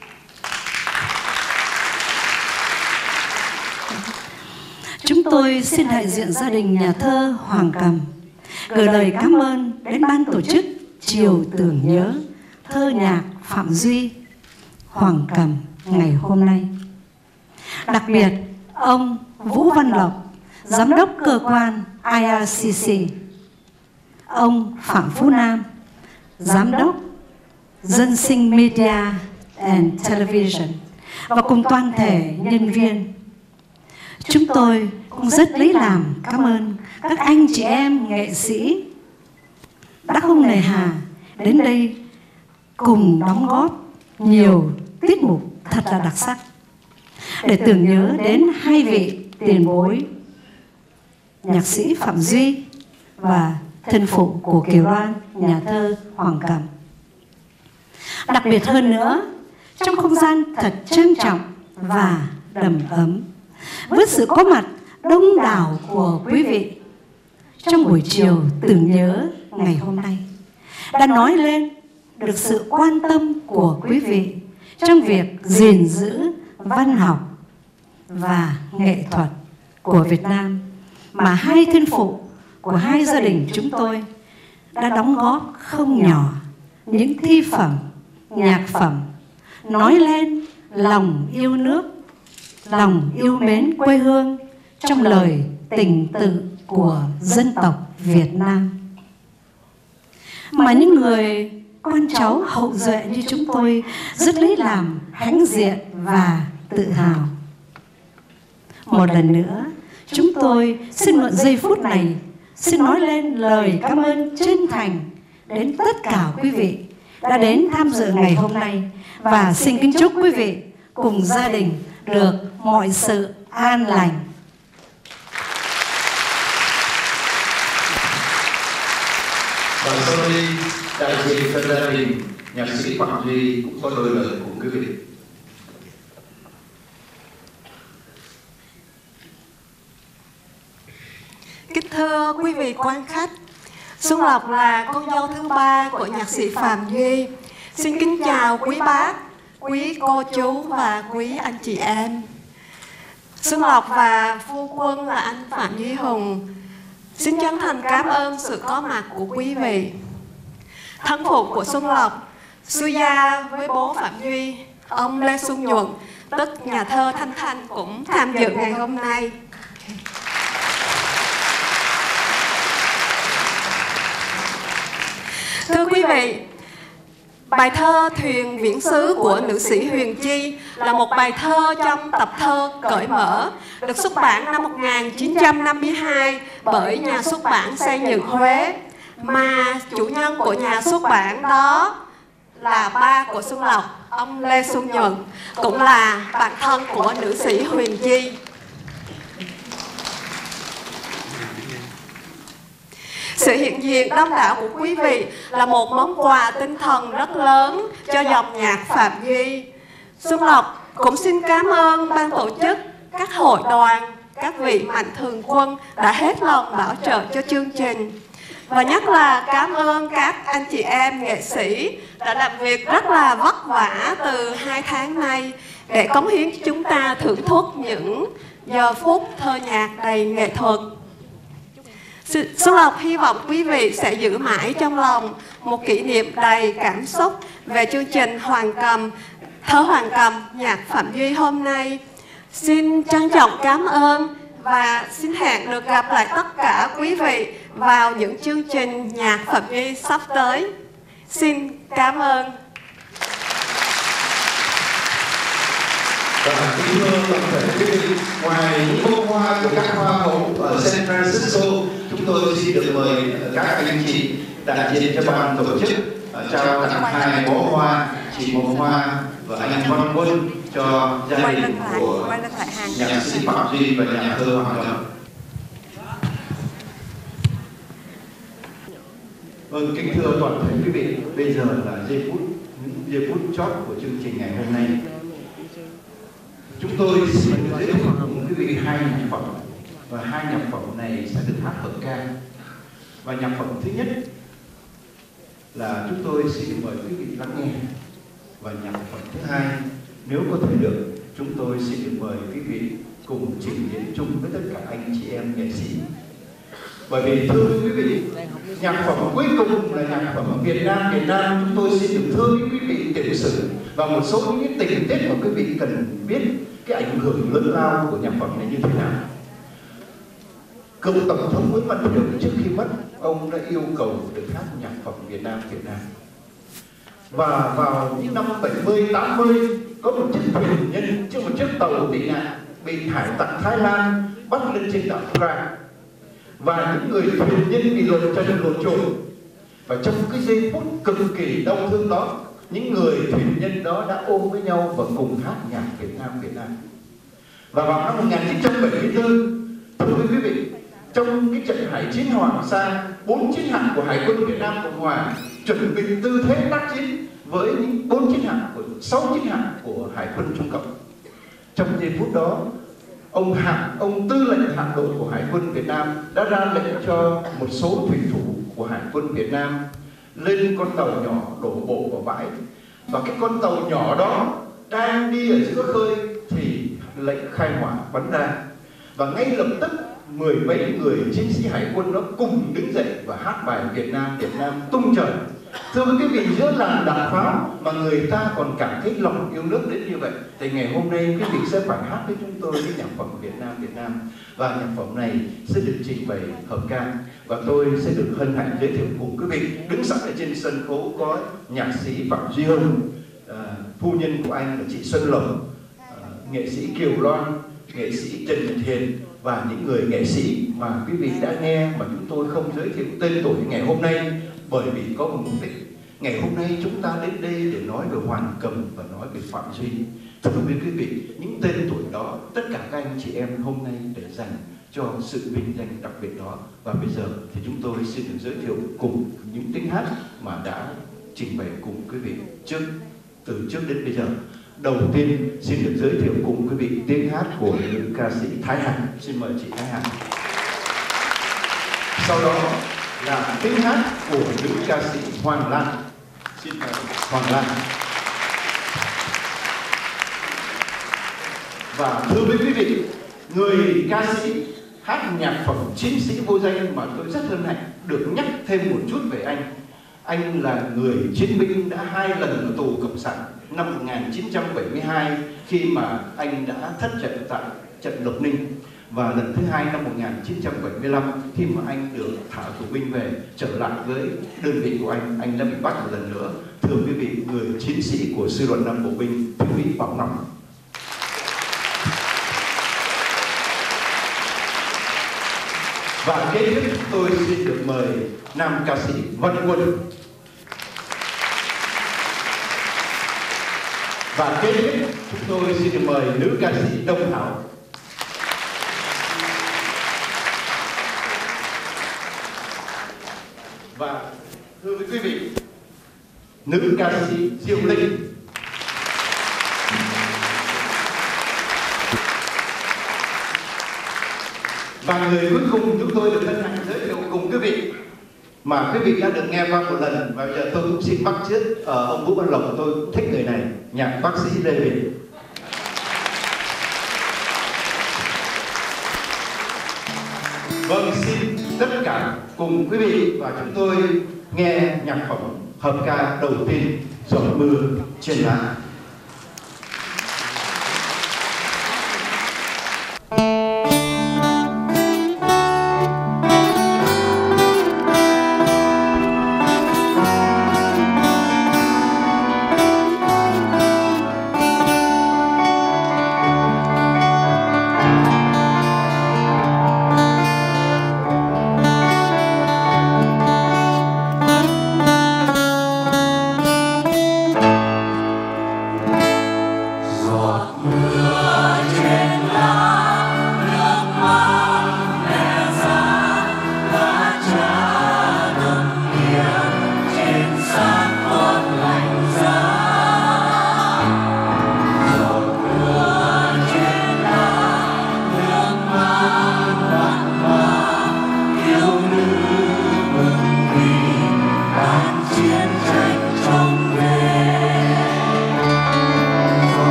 Speaker 12: chúng tôi xin đại diện gia đình nhà thơ Hoàng Cầm gửi lời cảm ơn đến ban tổ chức Chiều Tưởng Nhớ thơ nhạc Phạm Duy, Hoàng Cầm ngày hôm nay. Đặc biệt, ông Vũ Văn Lộc, Giám đốc cơ quan IRCC, ông Phạm Phú Nam, Giám đốc Dân sinh Media and Television, và cùng toàn thể nhân viên. Chúng tôi cũng rất lấy làm cảm ơn các anh chị em nghệ sĩ đã không nề hà đến đây cùng đóng góp nhiều tiết mục thật là đặc sắc để tưởng nhớ đến hai vị tiền bối nhạc sĩ Phạm Duy và thân phụ của Kiều Loan, nhà thơ Hoàng Cầm. Đặc biệt hơn nữa, trong không gian thật trang trọng và đầm ấm, với sự có mặt đông đảo của quý vị trong buổi chiều tưởng nhớ ngày hôm nay, đã nói lên được sự quan tâm của quý vị trong việc gìn giữ văn học và nghệ thuật của Việt Nam mà hai thân phụ của hai gia đình chúng tôi đã đóng góp không nhỏ những thi phẩm, nhạc phẩm nói lên lòng yêu nước, lòng yêu mến quê hương trong lời tình tự của dân tộc Việt Nam. Mà những người con cháu hậu duệ như chúng tôi rất lấy làm hãnh diện và tự hào. Một lần nữa, chúng tôi xin mượn giây phút này xin nói lên lời cảm ơn chân thành đến tất cả quý vị đã đến tham dự ngày hôm nay, và xin kính chúc quý vị cùng gia đình được mọi sự an lành.
Speaker 3: Và sau đây, đại diện cho gia đình nhạc sĩ Phạm Duy cũng có đôi lời cùng quý vị.
Speaker 14: Kính thưa quý vị quan khách, Xuân Lộc là con dâu thứ ba của nhạc sĩ Phạm Duy. Xin kính chào quý bác, quý cô chú và quý anh chị em. Xuân Lộc và phu quân là anh Phạm Duy Hùng xin chân thành cảm ơn sự có mặt của quý vị. Thân phụ của Xuân Lộc, xuôi gia với bố Phạm Duy, ông Lê Xuân Nhuận, tức nhà thơ Thanh Thanh, cũng tham dự ngày hôm nay. Thưa quý vị, bài thơ Thuyền Viễn Xứ của nữ sĩ Huyền Chi là một bài thơ trong tập thơ Cởi Mở, được xuất bản năm 1952 bởi nhà xuất bản Xây Dựng Huế, mà chủ nhân của nhà xuất bản đó là ba của Xuân Lộc, ông Lê Xuân Nhuận, cũng là bạn thân của nữ sĩ Huyền Chi. Sự hiện diện đông đảo của quý vị là một món quà tinh thần rất lớn cho dòng nhạc Phạm Duy. Xuân Lộc cũng xin cảm ơn ban tổ chức, các hội đoàn, các vị mạnh thường quân đã hết lòng bảo trợ cho chương trình. Và nhất là cảm ơn các anh chị em nghệ sĩ đã làm việc rất là vất vả từ 2 tháng nay để cống hiến cho chúng ta thưởng thức những giờ phút thơ nhạc đầy nghệ thuật. Xuân Lộc hy vọng quý vị sẽ giữ mãi trong lòng một kỷ niệm đầy cảm xúc về chương trình Hoàng Cầm, thơ Hoàng Cầm nhạc Phạm Duy hôm nay. Xin trân trọng cảm ơn và xin hẹn được gặp lại tất cả quý vị vào những chương trình nhạc Phạm Duy sắp tới. Xin cảm ơn.
Speaker 3: Và kính thưa toàn thể quý vị, ngoài những bông hoa của các hoa hậu ở San Francisco, chúng tôi xin được mời các anh chị đại diện cho ban tổ chức trao tặng 2 bó hoa, chị một hoa và anh Văn Quân cho gia đình của nhạc sĩ Phạm Duy và nhà thơ Hoàng Cầm.
Speaker 4: Vâng, kính thưa toàn thể quý vị, bây giờ là giây phút chót của chương trình ngày hôm nay. Chúng tôi xin giới thiệu cùng quý vị 2 nhạc phẩm, và 2 nhạc phẩm này sẽ được hát hợp ca. Và nhạc phẩm thứ nhất là chúng tôi xin mời quý vị lắng nghe, và nhạc phẩm thứ hai, nếu có thể được, chúng tôi xin được mời quý vị cùng trình diễn chung với tất cả anh chị Bởi vì thưa quý vị, nhạc phẩm cuối cùng là nhạc phẩm Việt Nam. Chúng tôi xin được thưa quý vị tiểu sử và một số những cái tình tiết mà quý vị cần biết cái ảnh hưởng lớn lao của nhạc phẩm này như thế nào. Cựu Tổng thống Nguyễn Văn Thiệu trước khi mất, ông đã yêu cầu được hát nhạc phẩm Việt Nam. Và vào những năm 70, 80 có một chiếc thuyền nhân, một chiếc tàu bị nạn bị hải tặc Thái Lan bắt lên trên đảo Phra, và những người thuyền nhân bị lột chân lột trộn. Và trong cái giây phút cực kỳ đau thương đó, những người thuyền nhân đó đã ôm với nhau và cùng hát nhạc Việt Nam. Và vào năm 1974, thưa quý vị, trong cái trận hải chiến Hoàng Sa, 4 chiến hạm của Hải quân Việt Nam Cộng Hòa chuẩn bị tư thế tác chiến với những 4 chiến hạm của 6 chiến hạm của Hải quân Trung Cộng. Trong giây phút đó, ông tư lệnh hạm đội của Hải quân Việt Nam đã ra lệnh cho một số thủy thủ của Hải quân Việt Nam lên con tàu nhỏ đổ bộ vào bãi. Và cái con tàu nhỏ đó đang đi ở giữa khơi thì lệnh khai hỏa bắn ra. Và ngay lập tức 10 mấy người chiến sĩ Hải quân đó cùng đứng dậy và hát bài Việt Nam tung trời. Thưa quý vị, giữa làn đạn pháo mà người ta còn cảm thấy lòng yêu nước đến như vậy, thì ngày hôm nay quý vị sẽ phải hát với chúng tôi cái nhạc phẩm Việt Nam. Và nhạc phẩm này sẽ được trình bày hợp ca, và tôi sẽ được hân hạnh giới thiệu cùng quý vị. Đứng sẵn ở trên sân khấu có nhạc sĩ Phạm Duy Hưng, phu nhân của anh là chị Xuân Lộc, nghệ sĩ Kiều Loan, nghệ sĩ Trần Nhật Hiền và những người nghệ sĩ mà quý vị đã nghe mà chúng tôi không giới thiệu tên tuổi ngày hôm nay, bởi vì có một mục đích. Ngày hôm nay chúng ta đến đây để nói về Hoàng Cầm và nói về Phạm Duy. Thưa quý vị, những tên tuổi đó tất cả các anh chị em hôm nay để dành cho sự vinh danh đặc biệt đó. Và bây giờ thì chúng tôi xin được giới thiệu cùng những tiếng hát mà đã trình bày cùng quý vị từ trước đến bây giờ. Đầu tiên xin được giới thiệu cùng quý vị tiếng hát của nữ ca sĩ Thái Hằng. Xin mời chị Thái Hằng. Sau đó là tiếng hát của nữ ca sĩ Hoàng Lan. Xin mời Hoàng Lan. Và thưa với quý vị, người ca sĩ hát nhạc phẩm Chiến sĩ vô danh mà tôi rất hân hạnh được nhắc thêm một chút về anh. Anh là người chiến binh đã 2 lần ở tù cộng sản. Năm 1972 khi mà anh đã thất trận tại trận Lộc Ninh, và lần thứ 2 năm 1975 khi mà anh được thả tù binh về trở lại với đơn vị của anh đã bị bắt một lần nữa. Thưa quý vị, người chiến sĩ của sư đoàn 5 bộ binh Thiếu úy Bảo Ngọc. Và kế tiếp tôi xin được mời nam ca sĩ Văn Quân. Và kế tiếp chúng tôi xin được mời nữ ca sĩ Đông Thảo. Và thưa với quý vị, nữ ca sĩ Diệu Linh. Và người cuối cùng chúng tôi được hân hạnh giới thiệu cùng quý vị mà quý vị đã được nghe qua một lần, và giờ tôi cũng xin bắt chước ông Vũ Văn Lộc, tôi cũng thích người này, nhạc bác sĩ Lê Bình. Vâng, xin tất cả cùng quý vị và chúng tôi nghe nhạc phẩm hợp ca đầu tiên, Giọt mưa trên lá.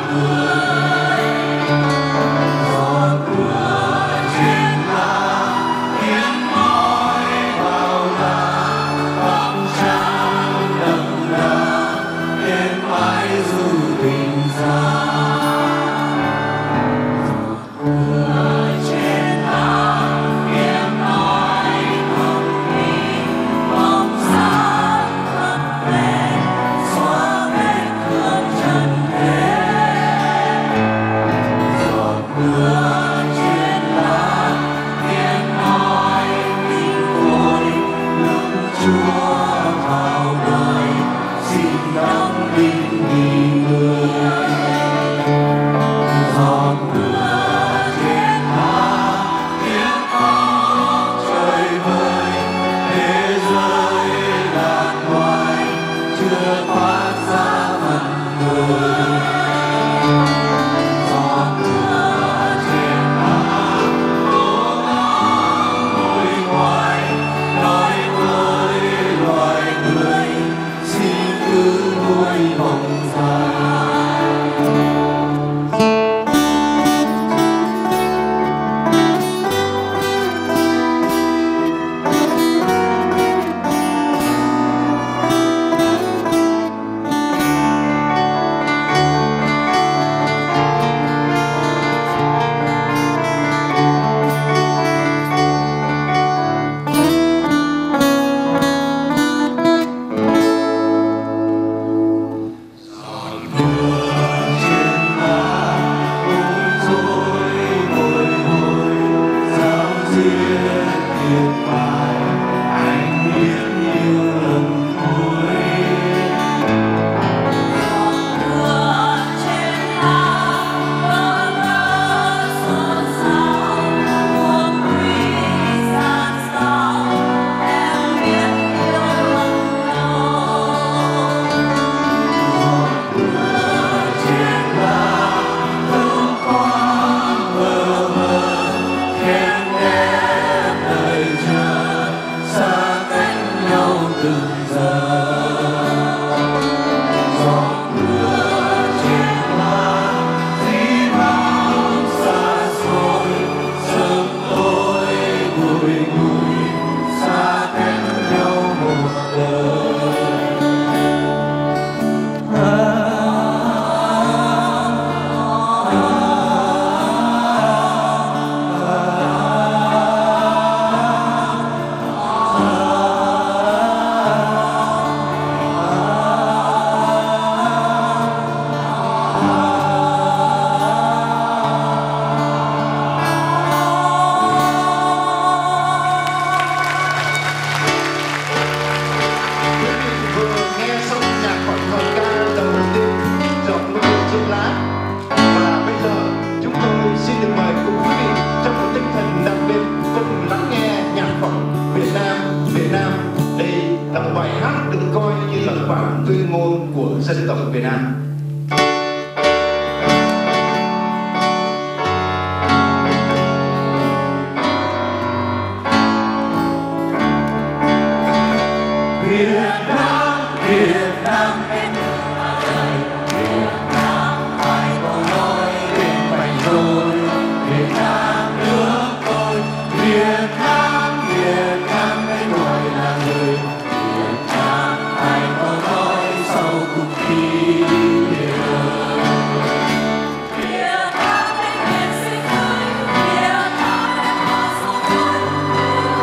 Speaker 3: dân tộc Việt Nam.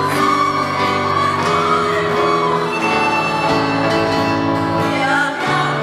Speaker 1: Việt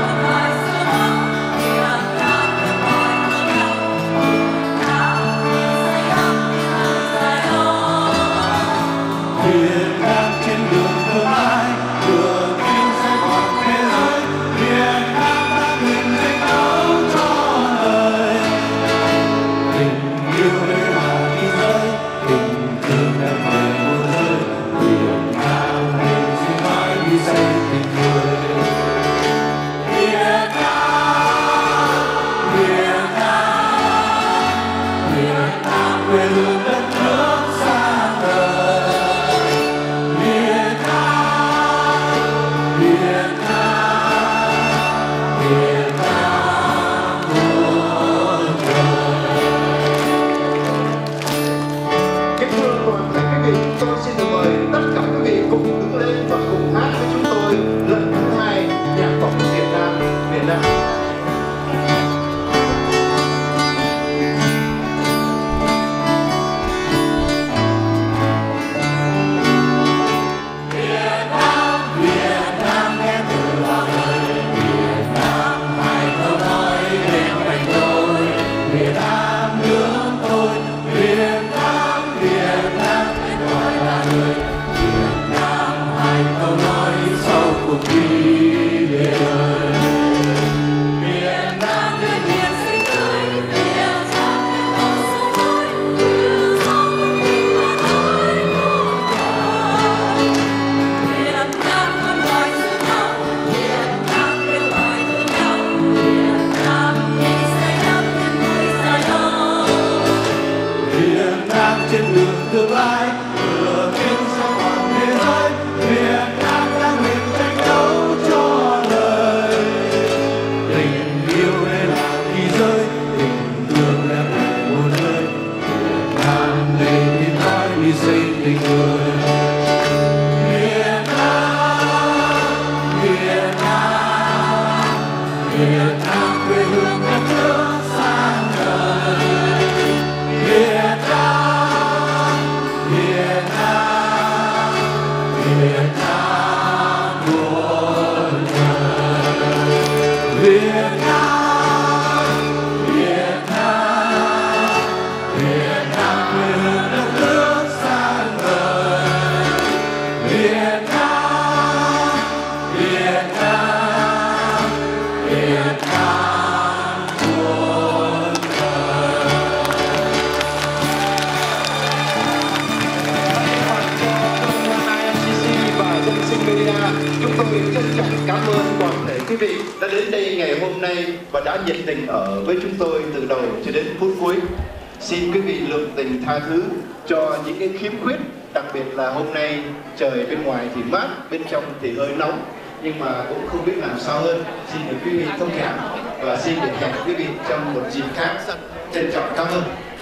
Speaker 4: quý vị đã đến đây ngày hôm nay và đã nhiệt tình ở với chúng tôi từ đầu cho đến phút cuối. Xin quý vị lượng tình tha thứ cho những cái khiếm khuyết, đặc biệt là hôm nay trời bên ngoài thì mát, bên trong thì hơi nóng, nhưng mà cũng không biết làm sao hơn. Xin được quý vị thông cảm và xin được hẹn quý vị trong một dịp khác. Trân trọng cảm ơn.